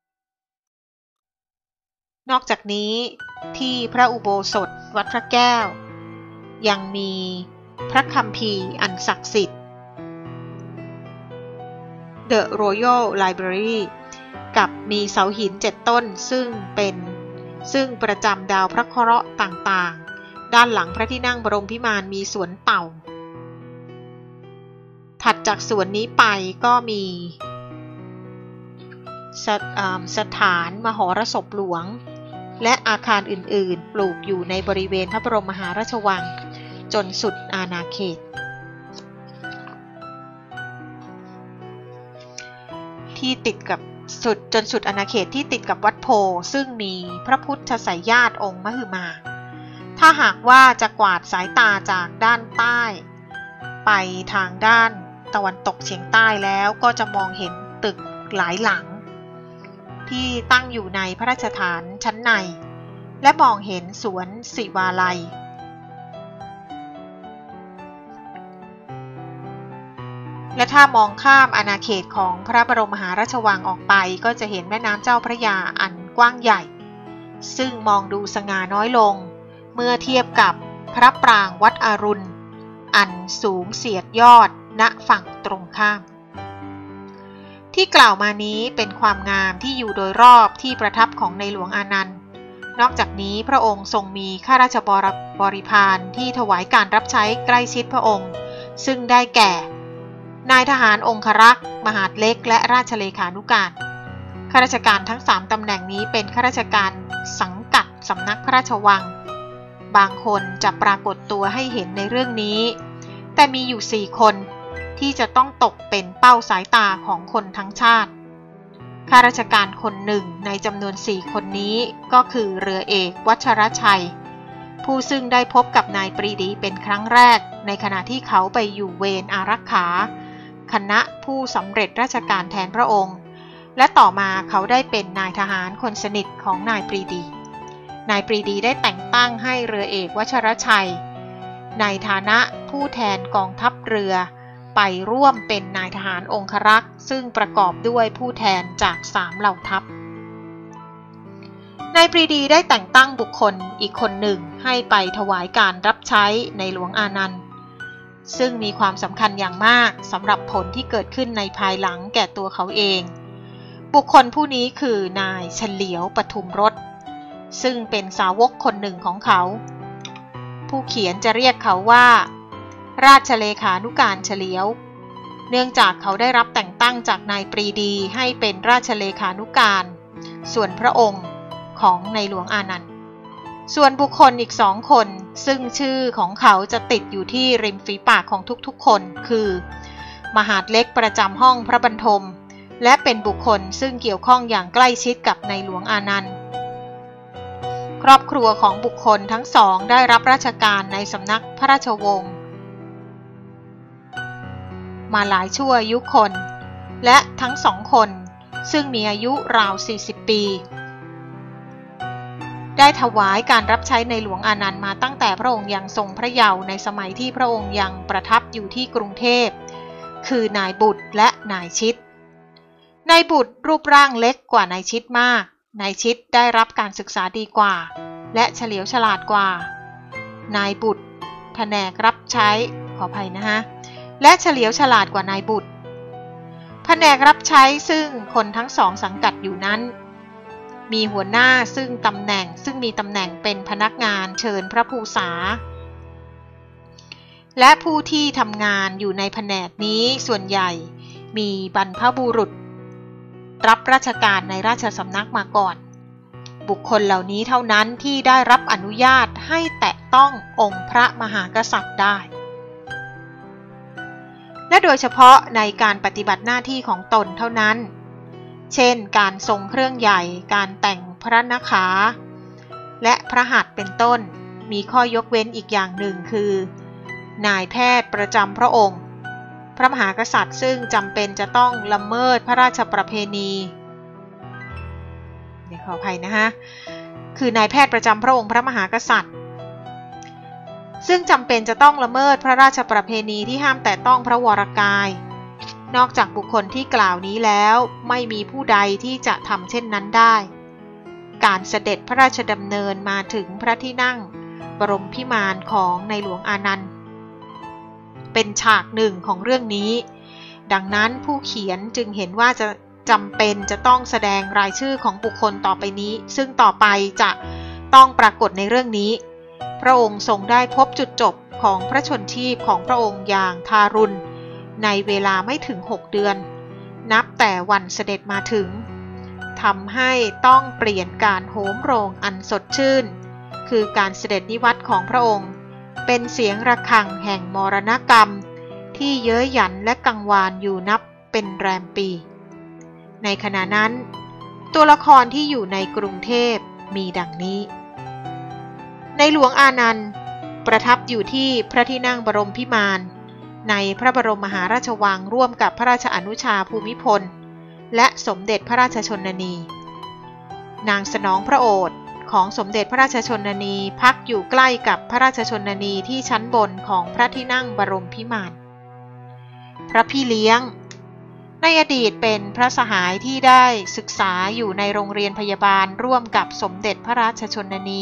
นอกจากนี้ที่พระอุโบสถวัดพระแก้วยังมีพระคัมภีร์อันศักดิ์สิทธิ์ The Royal Library กับมีเสาหินเจ็ดต้นซึ่งเป็นซึ่งประจำดาวพระเคราะห์ต่างๆด้านหลังพระที่นั่งบรมพิมานมีสวนเต่าถัดจากสวนนี้ไปก็มีส, สถานมหรสพหลวงและอาคารอื่นๆปลูกอยู่ในบริเวณพระบรมมหาราชวังจนสุดอาณาเขตที่ติดกับสุดจนสุดอาณาเขตที่ติดกับวัดโพซึ่งมีพระพุทธไสยญาติองค์มหึมาถ้าหากว่าจะกวาดสายตาจากด้านใต้ไปทางด้านตะวันตกเฉียงใต้แล้วก็จะมองเห็นตึกหลายหลังที่ตั้งอยู่ในพระราชฐานชั้นในและมองเห็นสวนศิวาลัยและถ้ามองข้ามอาณาเขตของพระบรมมหาราชวังออกไปก็จะเห็นแม่น้ำเจ้าพระยาอันกว้างใหญ่ซึ่งมองดูสง่าน้อยลงเมื่อเทียบกับพระปรางวัดอรุณอันสูงเสียดยอดณฝั่งตรงข้ามที่กล่าวมานี้เป็นความงามที่อยู่โดยรอบที่ประทับของในหลวงอานันต์นอกจากนี้พระองค์ทรงมีข้าราชบริพารที่ถวายการรับใช้ใกล้ชิดพระองค์ซึ่งได้แก่นายทหารองครักษ์มหาดเล็กและราชเลขานุการข้าราชการทั้งสามตำแหน่งนี้เป็นข้าราชการสังกัดสำนักพระราชวังบางคนจะปรากฏตัวให้เห็นในเรื่องนี้แต่มีอยู่สี่คนที่จะต้องตกเป็นเป้าสายตาของคนทั้งชาติข้าราชการคนหนึ่งในจำนวนสี่คนนี้ก็คือเรือเอกวัชรชัยผู้ซึ่งได้พบกับนายปรีดีเป็นครั้งแรกในขณะที่เขาไปอยู่เวรอารักขาคณะผู้สำเร็จราชการแทนพระองค์และต่อมาเขาได้เป็นนายทหารคนสนิทของนายปรีดีนายปรีดีได้แต่งตั้งให้เรือเอกวัชรชัยในฐานะผู้แทนกองทัพเรือไปร่วมเป็นนายทหารองครักษ์ซึ่งประกอบด้วยผู้แทนจากสามเหล่าทัพนายปรีดีได้แต่งตั้งบุคคลอีกคนหนึ่งให้ไปถวายการรับใช้ในหลวงอานันต์ซึ่งมีความสำคัญอย่างมากสำหรับผลที่เกิดขึ้นในภายหลังแก่ตัวเขาเองบุคคลผู้นี้คือนายเฉลียวปทุมรสซึ่งเป็นสาวกคนหนึ่งของเขาผู้เขียนจะเรียกเขาว่าราชเลขานุการเฉลียวเนื่องจากเขาได้รับแต่งตั้งจากนายปรีดีให้เป็นราชเลขานุการส่วนพระองค์ของในหลวงอานันต์ส่วนบุคคลอีกสองคนซึ่งชื่อของเขาจะติดอยู่ที่ริมฝีปากของทุกๆคนคือมหาดเล็กประจำห้องพระบรรทมและเป็นบุคคลซึ่งเกี่ยวข้องอย่างใกล้ชิดกับในหลวงอานันต์ครอบครัวของบุคคลทั้งสองได้รับราชการในสำนักพระราชวงศ์มาหลายชั่วอายุคนและทั้งสองคนซึ่งมีอายุราวสี่สิบปีได้ถวายการรับใช้ในหลวงอานันต์มาตั้งแต่พระองค์ยังทรงพระเยาว์ในสมัยที่พระองค์ยังประทับอยู่ที่กรุงเทพคือนายบุตรและนายชิดนายบุตรรูปร่างเล็กกว่านายชิดมากนายชิดได้รับการศึกษาดีกว่าและเฉลียวฉลาดกว่านายบุตรแผนกรับใช้ขออภัยนะฮะและเฉลียวฉลาดกว่านายบุตรแผนกรับใช้ซึ่งคนทั้งสองสังกัดอยู่นั้นมีหัวหน้าซึ่งตำแหน่งซึ่งมีตำแหน่งเป็นพนักงานเชิญพระภูษาและผู้ที่ทำงานอยู่ในแผนกนี้ส่วนใหญ่มีบรรพบุรุษรับราชการในราชสำนักมาก่อนบุคคลเหล่านี้เท่านั้นที่ได้รับอนุญาตให้แตะต้ององค์พระมหากษัตริย์ได้และโดยเฉพาะในการปฏิบัติหน้าที่ของตนเท่านั้นเช่นการทรงเครื่องใหญ่การแต่งพระนขา และพระหัตถ์เป็นต้นมีข้อยกเว้นอีกอย่างหนึ่งคือนายแพทย์ประจำพระองค์พระมหากษัตริย์ซึ่งจำเป็นจะต้องละเมิดพระราชประเพณีเดี๋ยวขออภัยนะฮะคือนายแพทย์ประจำพระองค์พระมหากษัตริย์ซึ่งจำเป็นจะต้องละเมิดพระราชประเพณีที่ห้ามแตะต้องพระวรกายนอกจากบุคคลที่กล่าวนี้แล้วไม่มีผู้ใดที่จะทำเช่นนั้นได้การเสด็จพระราชดำเนินมาถึงพระที่นั่งบรมพิมานของในหลวงอานันต์เป็นฉากหนึ่งของเรื่องนี้ดังนั้นผู้เขียนจึงเห็นว่าจะจำเป็นจะต้องแสดงรายชื่อของบุคคลต่อไปนี้ซึ่งต่อไปจะต้องปรากฏในเรื่องนี้พระองค์ทรงได้พบจุดจบของพระชนชีพของพระองค์อย่างทารุณในเวลาไม่ถึงหกเดือนนับแต่วันเสด็จมาถึงทำให้ต้องเปลี่ยนการโหมโรงอันสดชื่นคือการเสด็จนิวัตของพระองค์เป็นเสียงระฆังแห่งมรณกรรมที่เย้ยหยันและกังวานอยู่นับเป็นแรมปีในขณะนั้นตัวละครที่อยู่ในกรุงเทพมีดังนี้ในหลวงอานันต์ประทับอยู่ที่พระที่นั่งบรมพิมานในพระบรมมหาราชวังร่วมกับพระราชอนุชาภูมิพลและสมเด็จพระราชชนนีนางสนองพระโอษฐ์ของสมเด็จพระราชชนนีพักอยู่ใกล้กับพระราชชนนีที่ชั้นบนของพระที่นั่งบรมพิมานพระพี่เลี้ยงในอดีตเป็นพระสหายที่ได้ศึกษาอยู่ในโรงเรียนพยาบาลร่วมกับสมเด็จพระราชชนนี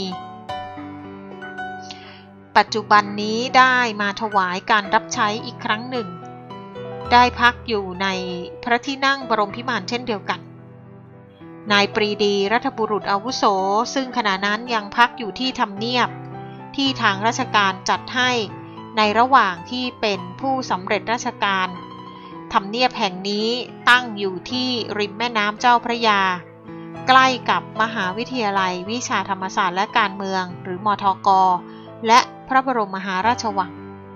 ปัจจุบันนี้ได้มาถวายการรับใช้อีกครั้งหนึ่งได้พักอยู่ในพระที่นั่งบรมพิมานเช่นเดียวกันนายปรีดีรัฐบุรุษอาวุโสซึ่งขณะนั้นยังพักอยู่ที่ทำเนียบที่ทางราชการจัดให้ในระหว่างที่เป็นผู้สำเร็จราชการทำเนียบแห่งนี้ตั้งอยู่ที่ริมแม่น้ำเจ้าพระยาใกล้กับมหาวิทยาลัยวิชาธรรมศาสตร์และการเมืองหรือมทก.และพระบรมมหาราชวัง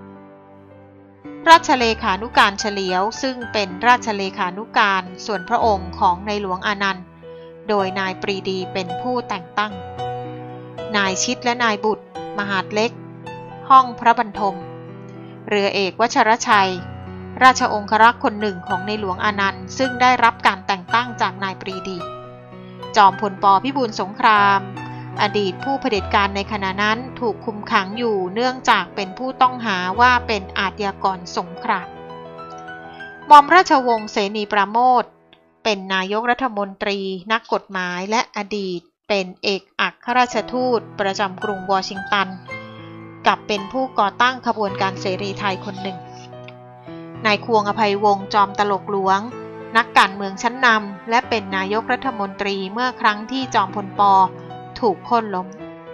ราชเลขานุการเฉลียวซึ่งเป็นราชเลขานุการส่วนพระองค์ของในหลวงอานันต์โดยนายปรีดีเป็นผู้แต่งตั้งนายชิดและนายบุตรมหาดเล็กห้องพระบรรทมเรือเอกวชรชัยราชองครักษ์คนหนึ่งของในหลวงอานันต์ซึ่งได้รับการแต่งตั้งจากนายปรีดีจอมพลป.พิบูลสงครามอดีตผู้เผด็จการในขณะนั้นถูกคุมขังอยู่เนื่องจากเป็นผู้ต้องหาว่าเป็นอาชญากรสงครามหม่อมราชวงศ์เสนีปราโมทเป็นนายกรัฐมนตรีนักกฎหมายและอดีตเป็นเอกอัครราชทูตประจำกรุงวอชิงตันกับเป็นผู้ก่อตั้งขบวนการเสรีไทยคนหนึ่งนายควงอภัยวงศ์จอมตลกหลวงนักการเมืองชั้นนำและเป็นนายกรัฐมนตรีเมื่อครั้งที่จอมพลป.ถถูกโค่นล้ม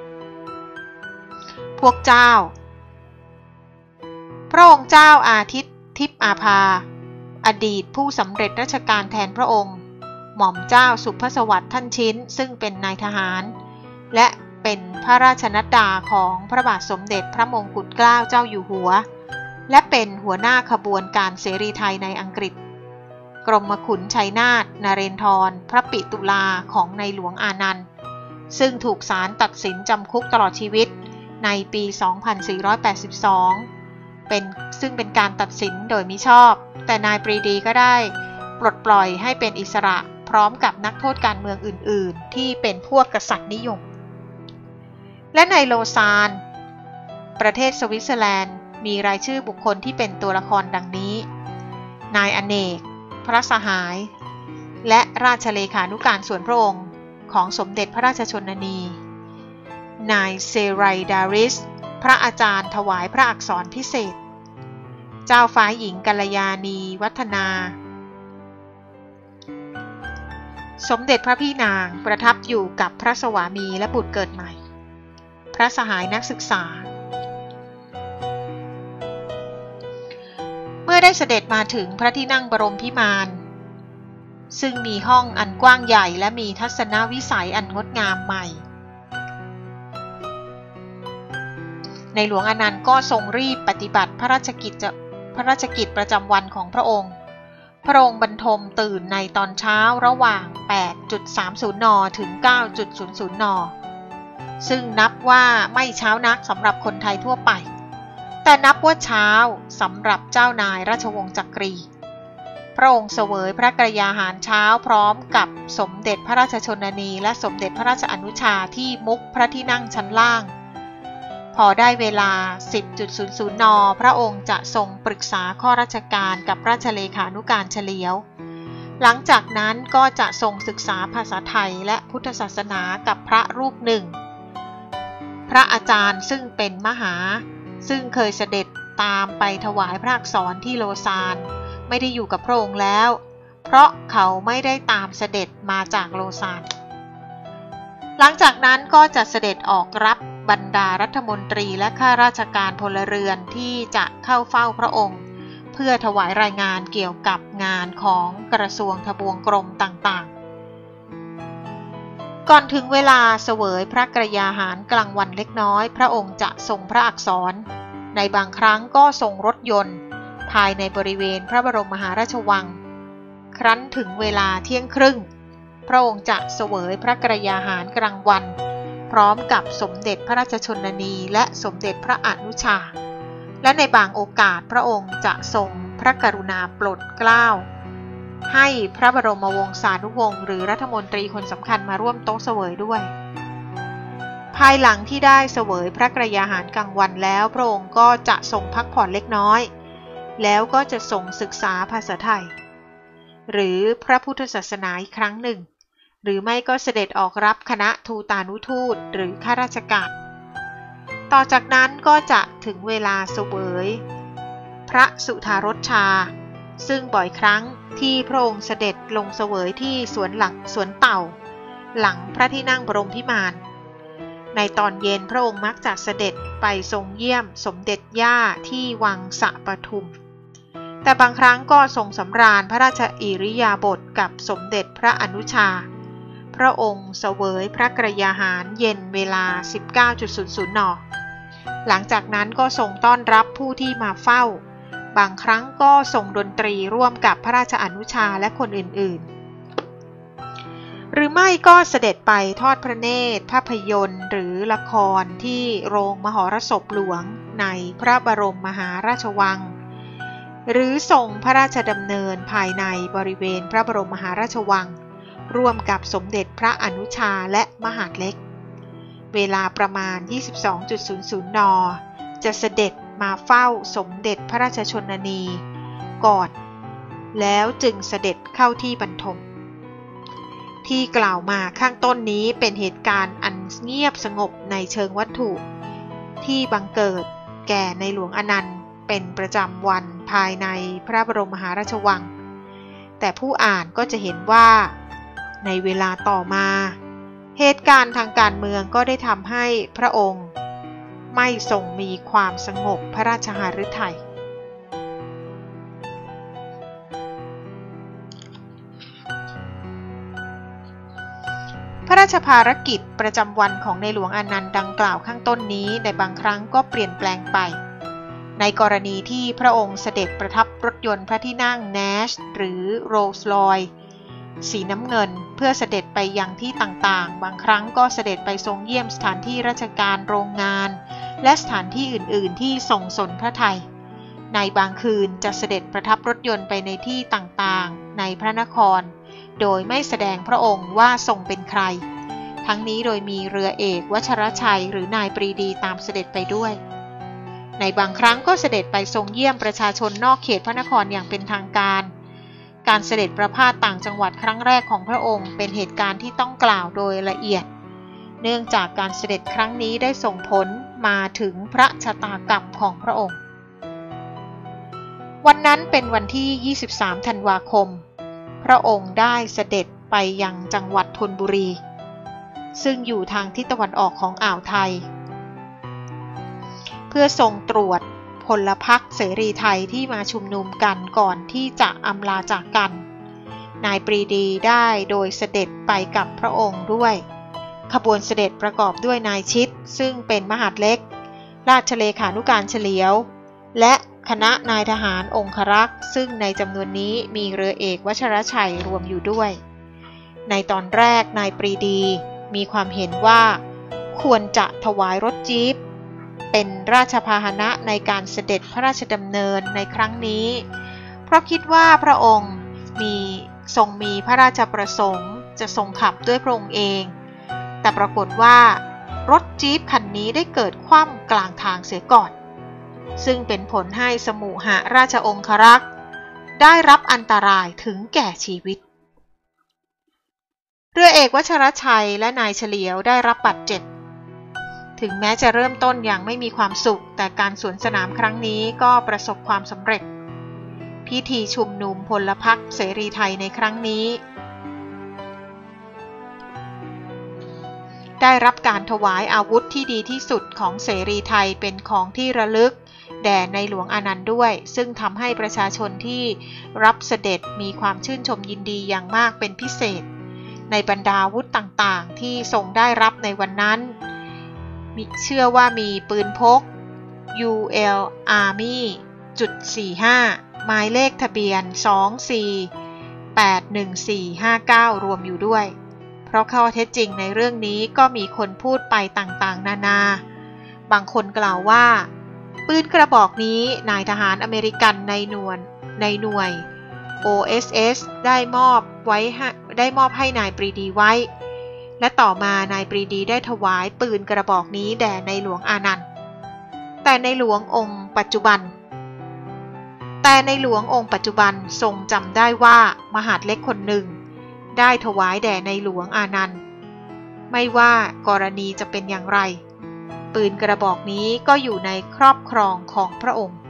พวกเจ้าพระองค์เจ้าอาทิตย์ทิพย์อาภาอดีตผู้สำเร็จราชการแทนพระองค์หม่อมเจ้าสุภสวัสดิ์ท่านชิ้นซึ่งเป็นนายทหารและเป็นพระราชนัดดาของพระบาทสมเด็จพระมงกุฎเกล้าเจ้าอยู่หัวและเป็นหัวหน้าขบวนการเสรีไทยในอังกฤษกรมขุนชัยนาทนเรนทรพระปิตุลาของในหลวงอานันต์ซึ่งถูกศาลตัดสินจำคุกตลอดชีวิตในปี สองพันสี่ร้อยแปดสิบสอง เป็นซึ่งเป็นการตัดสินโดยมิชอบแต่นายปรีดีก็ได้ปลดปล่อยให้เป็นอิสระพร้อมกับนักโทษการเมืองอื่นๆที่เป็นพวกกษัตริย์นิยมและในโลซานประเทศสวิตเซอร์แลนด์มีรายชื่อบุคคลที่เป็นตัวละครดังนี้นายอเนกพระสหายและราชเลขานุการส่วนพระองค์ของสมเด็จพระราชชนนีนายเซไรดาริสพระอาจารย์ถวายพระอักษรพิเศษเจ้าฟ้าหญิงกัลยาณีวัฒนาสมเด็จพระพี่นางประทับอยู่กับพระสวามีและบุตรเกิดใหม่พระสหายนักศึกษาเมื่อได้เสด็จมาถึงพระที่นั่งบรมพิมานซึ่งมีห้องอันกว้างใหญ่และมีทัศนวิสัยอันงดงามใหม่ในหลวงอานันต์ก็ทรงรีบปฏิบัติพระราชกิจพระราชกิจประจำวันของพระองค์พระองค์บรรทมตื่นในตอนเช้าระหว่าง แปดนาฬิกาสามสิบ นถึง เก้านาฬิกาศูนย์ นซึ่งนับว่าไม่เช้านักสำหรับคนไทยทั่วไปแต่นับว่าเช้าสำหรับเจ้านายราชวงศ์จักรีพระองค์เสวยพระกรยาหารเช้าพร้อมกับสมเด็จพระราชชนนีและสมเด็จพระราชอนุชาที่มุกพระที่นั่งชั้นล่างพอได้เวลา สิบนาฬิกา นพระองค์จะทรงปรึกษาข้อราชการกับราชเลขานุการเฉลียวหลังจากนั้นก็จะทรงศึกษาภาษาไทยและพุทธศาสนากับพระรูปหนึ่งพระอาจารย์ซึ่งเป็นมหาซึ่งเคยเสด็จตามไปถวายพระอักษรที่โลซานไม่ได้อยู่กับพระองค์แล้วเพราะเขาไม่ได้ตามเสด็จมาจากโลซานหลังจากนั้นก็จะเสด็จออกรับบรรดารัฐมนตรีและข้าราชการพลเรือนที่จะเข้าเฝ้าพระองค์เพื่อถวายรายงานเกี่ยวกับงานของกระทรวงทบวงกรมต่างๆก่อนถึงเวลาเสวยพระกรยาหารกลางวันเล็กน้อยพระองค์จะทรงพระอักษรในบางครั้งก็ทรงรถยนต์ภายในบริเวณพระบรมมหาราชวังครั้นถึงเวลาเที่ยงครึ่งพระองค์จะเสวยพระกรยาหารกลางวันพร้อมกับสมเด็จพระราชชนนีและสมเด็จพระอนุชาและในบางโอกาสพระองค์จะทรงพระกรุณาโปรดเกล้าให้พระบรมวงศานุวงศ์หรือรัฐมนตรีคนสำคัญมาร่วมโต๊ะเสวยด้วยภายหลังที่ได้เสวยพระกรยาหารกลางวันแล้วพระองค์ก็จะทรงพักผ่อนเล็กน้อยแล้วก็จะทรงศึกษาภาษาไทยหรือพระพุทธศาสนาอีกครั้งหนึ่งหรือไม่ก็เสด็จออกรับคณะทูตานุทูตหรือข้าราชการต่อจากนั้นก็จะถึงเวลาเสวยพระสุธารสชาซึ่งบ่อยครั้งที่พระองค์เสด็จลงเสวยที่สวนหลังสวนเต่าหลังพระที่นั่งบรมพิมานในตอนเย็นพระองค์มักจะเสด็จไปทรงเยี่ยมสมเด็จย่าที่วังสะปทุมแต่บางครั้งก็ทรงสำราญพระราชอิริยาบถกับสมเด็จพระอนุชาพระองค์เสวยพระกรยาหารเย็นเวลา สิบเก้านาฬิกา นหลังจากนั้นก็ทรงต้อนรับผู้ที่มาเฝ้าบางครั้งก็ทรงดนตรีร่วมกับพระราชอนุชาและคนอื่นๆหรือไม่ก็เสด็จไปทอดพระเนตรภาพยนตร์หรือละครที่โรงมหรสพหลวงในพระบรมมหาราชวังหรือทรงพระราชดำเนินภายในบริเวณพระบรมมหาราชวังร่วมกับสมเด็จพระอนุชาและมหาดเล็กเวลาประมาณ ยี่สิบสองนาฬิกา นจะเสด็จมาเฝ้าสมเด็จพระราชชนนีก่อนแล้วจึงเสด็จเข้าที่บรรทมที่กล่าวมาข้างต้นนี้เป็นเหตุการณ์อันเงียบสงบในเชิงวัตถุที่บังเกิดแก่ในหลวงอนันต์เป็นประจำวันภายในพระบรมมหาราชวังแต่ผู้อ่านก็จะเห็นว่าในเวลาต่อมาเหตุการณ์ทางการเมืองก็ได้ทำให้พระองค์ไม่ทรงมีความสงบพระราชหฤทัยพระราชภารกิจประจำวันของในหลวงอานันต์ดังกล่าวข้างต้นนี้ในบางครั้งก็เปลี่ยนแปลงไปในกรณีที่พระองค์เสด็จประทับรถยนต์พระที่นั่งแนชหรือโรลส์รอยซ์สีน้ำเงินเพื่อเสด็จไปยังที่ต่างๆบางครั้งก็เสด็จไปทรงเยี่ยมสถานที่ราชการโรงงานและสถานที่อื่นๆที่ทรงสนพระทัยในบางคืนจะเสด็จประทับรถยนต์ไปในที่ต่างๆในพระนครโดยไม่แสดงพระองค์ว่าทรงเป็นใครทั้งนี้โดยมีเรือเอกวชรชัยหรือนายปรีดีตามเสด็จไปด้วยในบางครั้งก็เสด็จไปทรงเยี่ยมประชาชนนอกเขตพระนครอย่างเป็นทางการการเสด็จประพาสต่างจังหวัดครั้งแรกของพระองค์เป็นเหตุการณ์ที่ต้องกล่าวโดยละเอียดเนื่องจากการเสด็จครั้งนี้ได้ส่งผลมาถึงพระชะตากรรมของพระองค์วันนั้นเป็นวันที่ยี่สิบสามธันวาคมพระองค์ได้เสด็จไปยังจังหวัดธนบุรีซึ่งอยู่ทางทิศตะวันออกของอ่าวไทยเพื่อทรงตรวจพลพรรคเสรีไทยที่มาชุมนุมกันก่อนที่จะอำลาจากกันนายปรีดีได้โดยเสด็จไปกับพระองค์ด้วยขบวนเสด็จประกอบด้วยนายชิดซึ่งเป็นมหาดเล็กราชเลขานุการเฉลียวและคณะนายทหารองครักษ์ซึ่งในจำนวนนี้มีเรือเอกวชรชัยรวมอยู่ด้วยในตอนแรกนายปรีดีมีความเห็นว่าควรจะถวายรถจี๊ปเป็นราชพาหนะในการเสด็จพระราชดำเนินในครั้งนี้เพราะคิดว่าพระองค์มีทรงมีพระราชประสงค์จะทรงขับด้วยพระองค์เองแต่ปรากฏว่ารถจี๊ปคันนี้ได้เกิดคว่ำกลางทางเสียก่อนซึ่งเป็นผลให้สมุหราชองครักษ์ได้รับอันตรายถึงแก่ชีวิตเรือเอกวชรชัยและนายเฉลียวได้รับบาดเจ็บถึงแม้จะเริ่มต้นอย่างไม่มีความสุขแต่การสวนสนามครั้งนี้ก็ประสบความสำเร็จพิธีชุมนุมพลพรรคเสรีไทยในครั้งนี้ได้รับการถวายอาวุธที่ดีที่สุดของเสรีไทยเป็นของที่ระลึกแด่ในหลวงอานันต์ด้วยซึ่งทำให้ประชาชนที่รับเสด็จมีความชื่นชมยินดีอย่างมากเป็นพิเศษในบรรดาอาวุธต่างๆที่ทรงได้รับในวันนั้นมีเชื่อว่ามีปืนพก ยู แอล Army จุด สี่ห้า หมายเลขทะเบียน สอง สี่ แปด หนึ่ง สี่ ห้า เก้า รวมอยู่ด้วยเพราะข้อเท็จจริงในเรื่องนี้ก็มีคนพูดไปต่างๆนานาบางคนกล่าวว่าปืนกระบอกนี้นายทหารอเมริกันในหน่วยในหน่วย โอ เอส เอส ได้มอบไว้ได้มอบให้นายปรีดีไว้และต่อมานายปรีดีได้ถวายปืนกระบอกนี้แด่ในหลวงอานันต์แต่ในหลวงองค์ปัจจุบันแต่ในหลวงองค์ปัจจุบันทรงจำได้ว่ามหาดเล็กคนหนึ่งได้ถวายแด่ในหลวงอานันต์ไม่ว่ากรณีจะเป็นอย่างไรปืนกระบอกนี้ก็อยู่ในครอบครองของพระองค์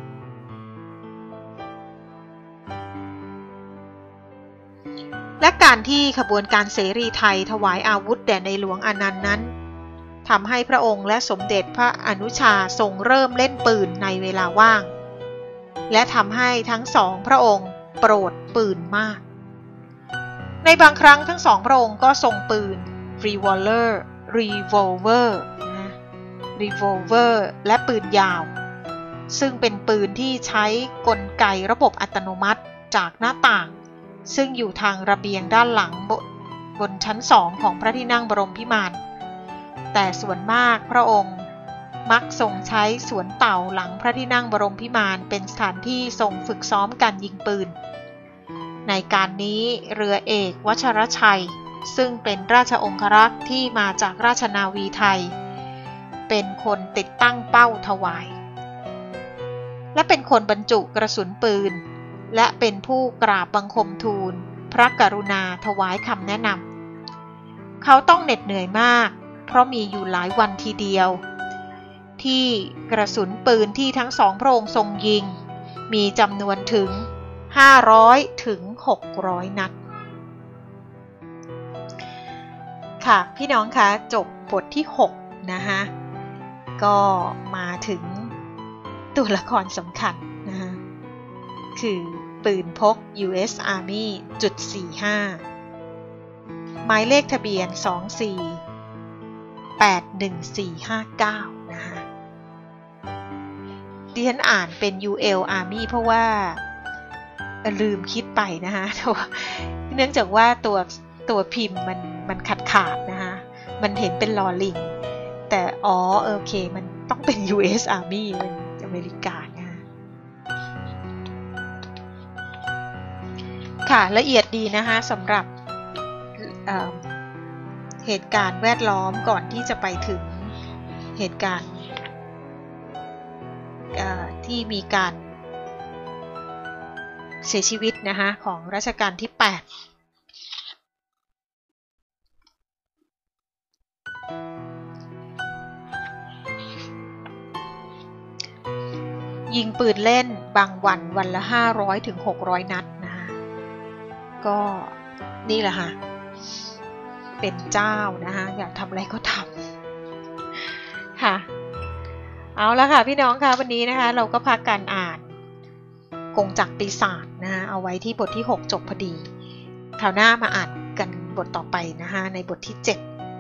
และการที่ขบวนการเสรีไทยถวายอาวุธแด่ในหลวงอานันต์นั้นทำให้พระองค์และสมเด็จพระอนุชาทรงเริ่มเล่นปืนในเวลาว่างและทำให้ทั้งสองพระองค์โปรดปืนมากในบางครั้งทั้งสองพระองค์ก็ทรงปืน revolver revolver นะ revolver และปืนยาวซึ่งเป็นปืนที่ใช้กลไกระบบอัตโนมัติจากหน้าต่างซึ่งอยู่ทางระเบียงด้านหลังบนชั้นสองของพระที่นั่งบรมพิมานแต่ส่วนมากพระองค์มักทรงใช้สวนเต่าหลังพระที่นั่งบรมพิมานเป็นสถานที่ทรงฝึกซ้อมการยิงปืนในการนี้เรือเอกวชรชัยซึ่งเป็นราชองครักษ์ที่มาจากราชนาวีไทยเป็นคนติดตั้งเป้าถวายและเป็นคนบรรจุกระสุนปืนและเป็นผู้กราบบังคมทูลพระกรุณาถวายคำแนะนำเขาต้องเหน็ดเหนื่อยมากเพราะมีอยู่หลายวันทีเดียวที่กระสุนปืนที่ทั้งสองพระองค์ทรงยิงมีจำนวนถึงห้าร้อยถึงหกร้อยนัดค่ะพี่น้องคะจบบทที่หกนะคะก็มาถึงตัวละครสำคัญนะคะคือปืนพก ยู เอส Army จุด สี่ห้า หมายเลขทะเบียน สอง สี่ แปด หนึ่ง สี่ ห้า เก้า นะคะดิฉันอ่านเป็น ยู แอล Army เพราะว่าลืมคิดไปนะคะเนื่องจากว่าตัวตัวพิมพ์มันมันขาดขาดนะคะมันเห็นเป็นลอลิงแต่อ๋อโอเคมันต้องเป็น ยู เอส Army เป็นอเมริกานะคะค่ะละเอียดดีนะคะสำหรับเอ่อเหตุการณ์แวดล้อมก่อนที่จะไปถึงเหตุการณ์ที่มีการเสียชีวิตนะคะของรัชกาลที่ แปดยิงปืนเล่นบางวันวันละห้าร้อยถึงหกร้อยนัดนะคะก็นี่แหละค่ะเป็นเจ้านะคะอยากทำอะไรก็ทำค่ะเอาละค่ะพี่น้องค่ะวันนี้นะคะเราก็พักการอ่านกงจักรปีศาจนะคะเอาไว้ที่บทที่หกจบพอดีคราวหน้ามาอ่านกันบทต่อไปนะคะในบทที่เจ็ด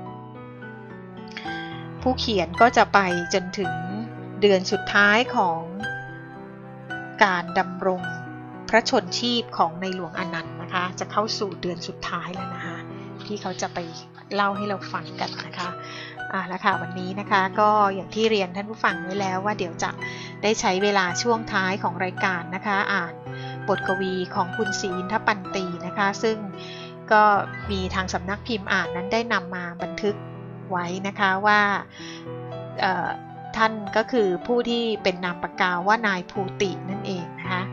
ผู้เขียนก็จะไปจนถึงเดือนสุดท้ายของการดำรงพระชนชีพของในหลวงอนันต์นะคะจะเข้าสู่เดือนสุดท้ายแล้วนะคะที่เขาจะไปเล่าให้เราฟังกันนะคะอ่าแล้วค่ะวันนี้นะคะก็อย่างที่เรียนท่านผู้ฟังไว้แล้วว่าเดี๋ยวจะได้ใช้เวลาช่วงท้ายของรายการนะคะอ่านบทกวีของคุณศรีอินทปันตีนะคะซึ่งก็มีทางสำนักพิมพ์อ่านนั้นได้นำมาบันทึกไว้นะคะว่าท่านก็คือผู้ที่เป็นนามปากกาว่านายภูตินั่นเองนะคะ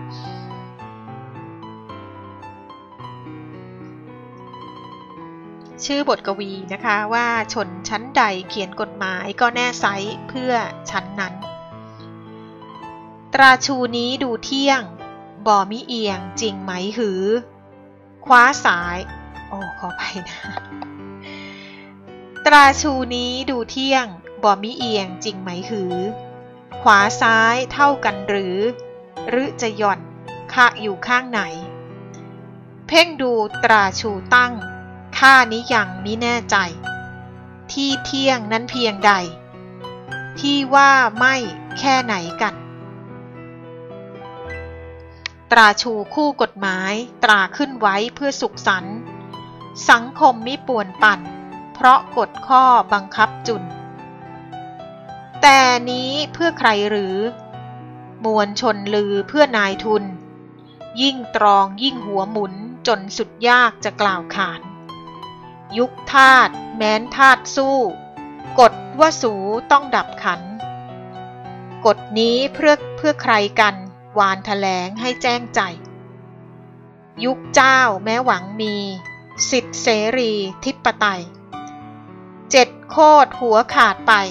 ชื่อบทกวีนะคะว่าชนชั้นใดเขียนกฎหมายก็แน่ไซร้เพื่อชั้นนั้นตราชูนี้ดูเที่ยงบ่มิเอียงจริงไหมหือคว้าสายโอ้ขอไปนะตราชูนี้ดูเที่ยงบ่มิเอียงจริงไหมหือขวาซ้ายเท่ากันหรือหรือจะหย่อนข้าอยู่ข้างไหนเพ่งดูตราชูตั้งข้านี้ยังมิแน่ใจที่เที่ยงนั้นเพียงใดที่ว่าไม่แค่ไหนกันตราชูคู่กฎหมายตราขึ้นไว้เพื่อสุขสันต์สังคมมิป่วนปั่นเพราะกฎข้อบังคับจุนแต่นี้เพื่อใครหรือมวลชนลือเพื่อนายทุนยิ่งตรองยิ่งหัวหมุนจนสุดยากจะกล่าวขานยุคทาสแม้นทาสสู้กฎว่าสูต้องดับขันกฎนี้เพื่อเพื่อใครกันวานแถลงให้แจ้งใจยุคเจ้าแม้หวังมีสิทธิเสรีทิปไตยเจ็ดโคตรหัวขาดไป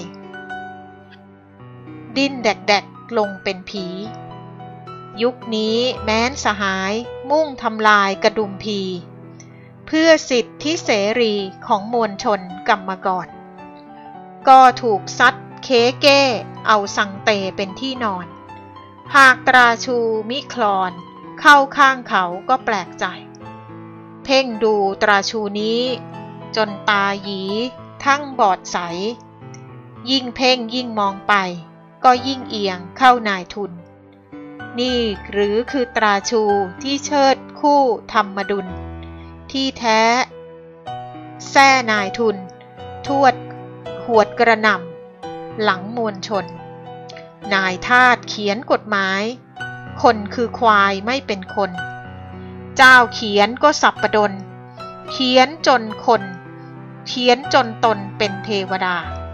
ดิ้นแดกๆลงเป็นผียุคนี้แม้นสหายมุ่งทำลายกระดุมพีเพื่อสิทธิเสรีของมวลชนกรรมกรก็ถูกซัดเคเก้เอาสังเตเป็นที่นอนหากตราชูมิคลอนเข้าข้างเขาก็แปลกใจเพ่งดูตราชูนี้จนตาหยีทั้งบอดใสยิ่งเพ่งยิ่งมองไปก็ยิ่งเอียงเข้านายทุนนี่หรือคือตราชูที่เชิดคู่ธรรมดุลที่แท้แท้นายทุนทวดหวดกระหน่ำหลังมวลชนนายทาสเขียนกฎหมายคนคือควายไม่เป็นคนเจ้าเขียนก็สับประดนเขียนจนคนเขียนจนตนเป็นเทวดา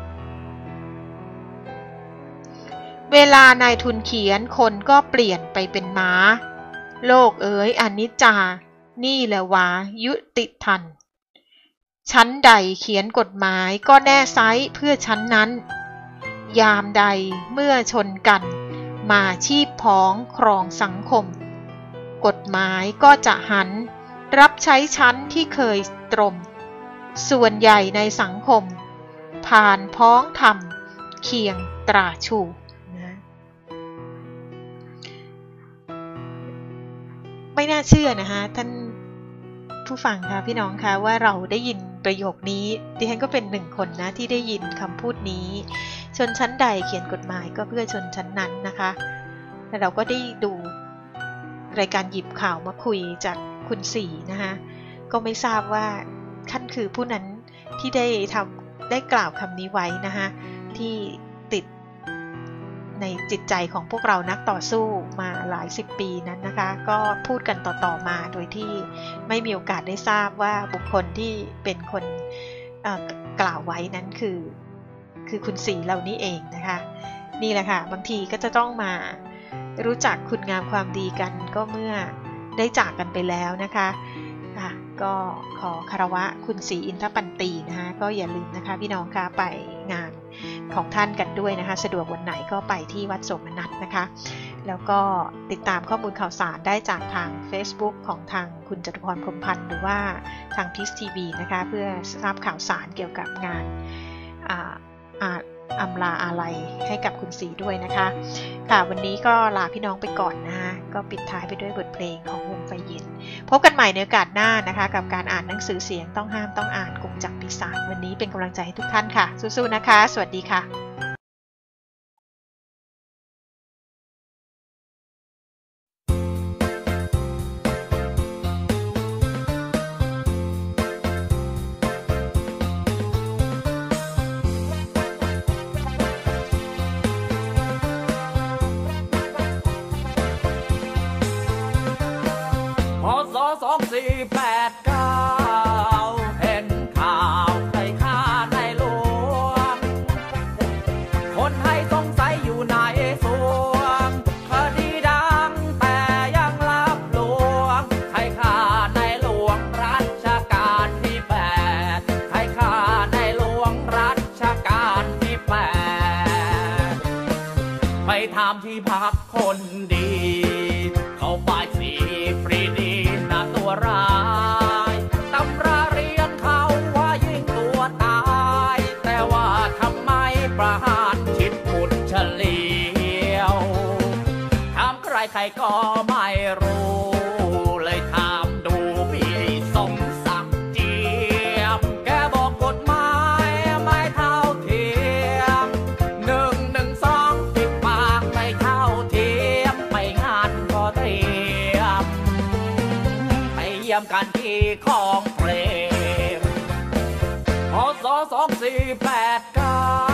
เวลานายทุนเขียนคนก็เปลี่ยนไปเป็นม้าโลกเอ๋ยอนิจจานี่แหละวะยุติทันชั้นใดเขียนกฎหมายก็แน่ไซร้เพื่อชั้นนั้นยามใดเมื่อชนกันมาชีพพ้องครองสังคมกฎหมายก็จะหันรับใช้ชั้นที่เคยตรมส่วนใหญ่ในสังคมผ่านพ้องธรรมเคียงตราชูนะไม่น่าเชื่อนะคะท่านผู้ฟังคะพี่น้องคะว่าเราได้ยินประโยคนี้ดิฉันก็เป็นหนึ่งคนนะที่ได้ยินคำพูดนี้ชนชั้นใดเขียนกฎหมายก็เพื่อชนชั้นนั้นนะคะแล้วเราก็ได้ดูรายการหยิบข่าวมาคุยจากคุณศรีนะคะก็ไม่ทราบว่าท่านคือผู้นั้นที่ได้ทำได้กล่าวคำนี้ไว้นะคะที่ติดในจิตใจของพวกเรานักต่อสู้มาหลายสิบปีนั้นนะคะก็พูดกันต่อๆมาโดยที่ไม่มีโอกาสได้ทราบว่าบุคคลที่เป็นคนกล่าวไว้นั้นคือคือคุณศรีเหล่านี้เองนะคะนี่แหละค่ะบางทีก็จะต้องมารู้จักคุณงามความดีกันก็เมื่อได้จากกันไปแล้วนะคะค่ะก็ขอคารวะคุณศรีอินทปันตีนะคะก็อย่าลืมนะคะพี่น้องคะไปงานของท่านกันด้วยนะคะสะดวกวันไหนก็ไปที่วัดโสมนัสนะคะแล้วก็ติดตามข้อมูลข่าวสารได้จากทาง Facebook ของทางคุณจตุพรพรหมพันธ์หรือว่าทางพีซทีวีนะคะเพื่อทราบข่าวสารเกี่ยวกับงานอ่าอ่าอำลาอาลัยให้กับคุณศรีด้วยนะคะค่ะวันนี้ก็ลาพี่น้องไปก่อนนะคะก็ปิดท้ายไปด้วยบทเพลงของวงไฟเย็นพบกันใหม่ในโอกาสหน้านะคะกับการอ่านหนังสือเสียงต้องห้ามต้องอ่านกงจักรปีศาจวันนี้เป็นกำลังใจให้ทุกท่านค่ะสู้ๆนะคะสวัสดีค่ะสองสี่แปดเก้าเห็นข่าวใครฆ่าในหลวงคนให้สงสัยอยู่ในสวงคดีดังแต่ยังลับลวงใครฆ่าในหลวงรัชกาลที่แปดใครฆ่าในหลวงรัชกาลที่แปดไปทำที่พักคนดีเขาไปสีฟรีดีตัวร้ายตำราเรียนเขาว่ายิงตัวตายแต่ว่าทำไมประหารชิดพุทธเฉลียวถามใครใครก็ไม่รู้เลยถามดูพี่สมศักดิ์เจียมแกบอกกฎหมายไม่เท่าเทียมหนึ่งหนึ่งสองปิดปากไม่เท่าเทียมไปงานก็เตรียมเยี่ยมกันที่ของเพลงพศสองสี่แปดเก้า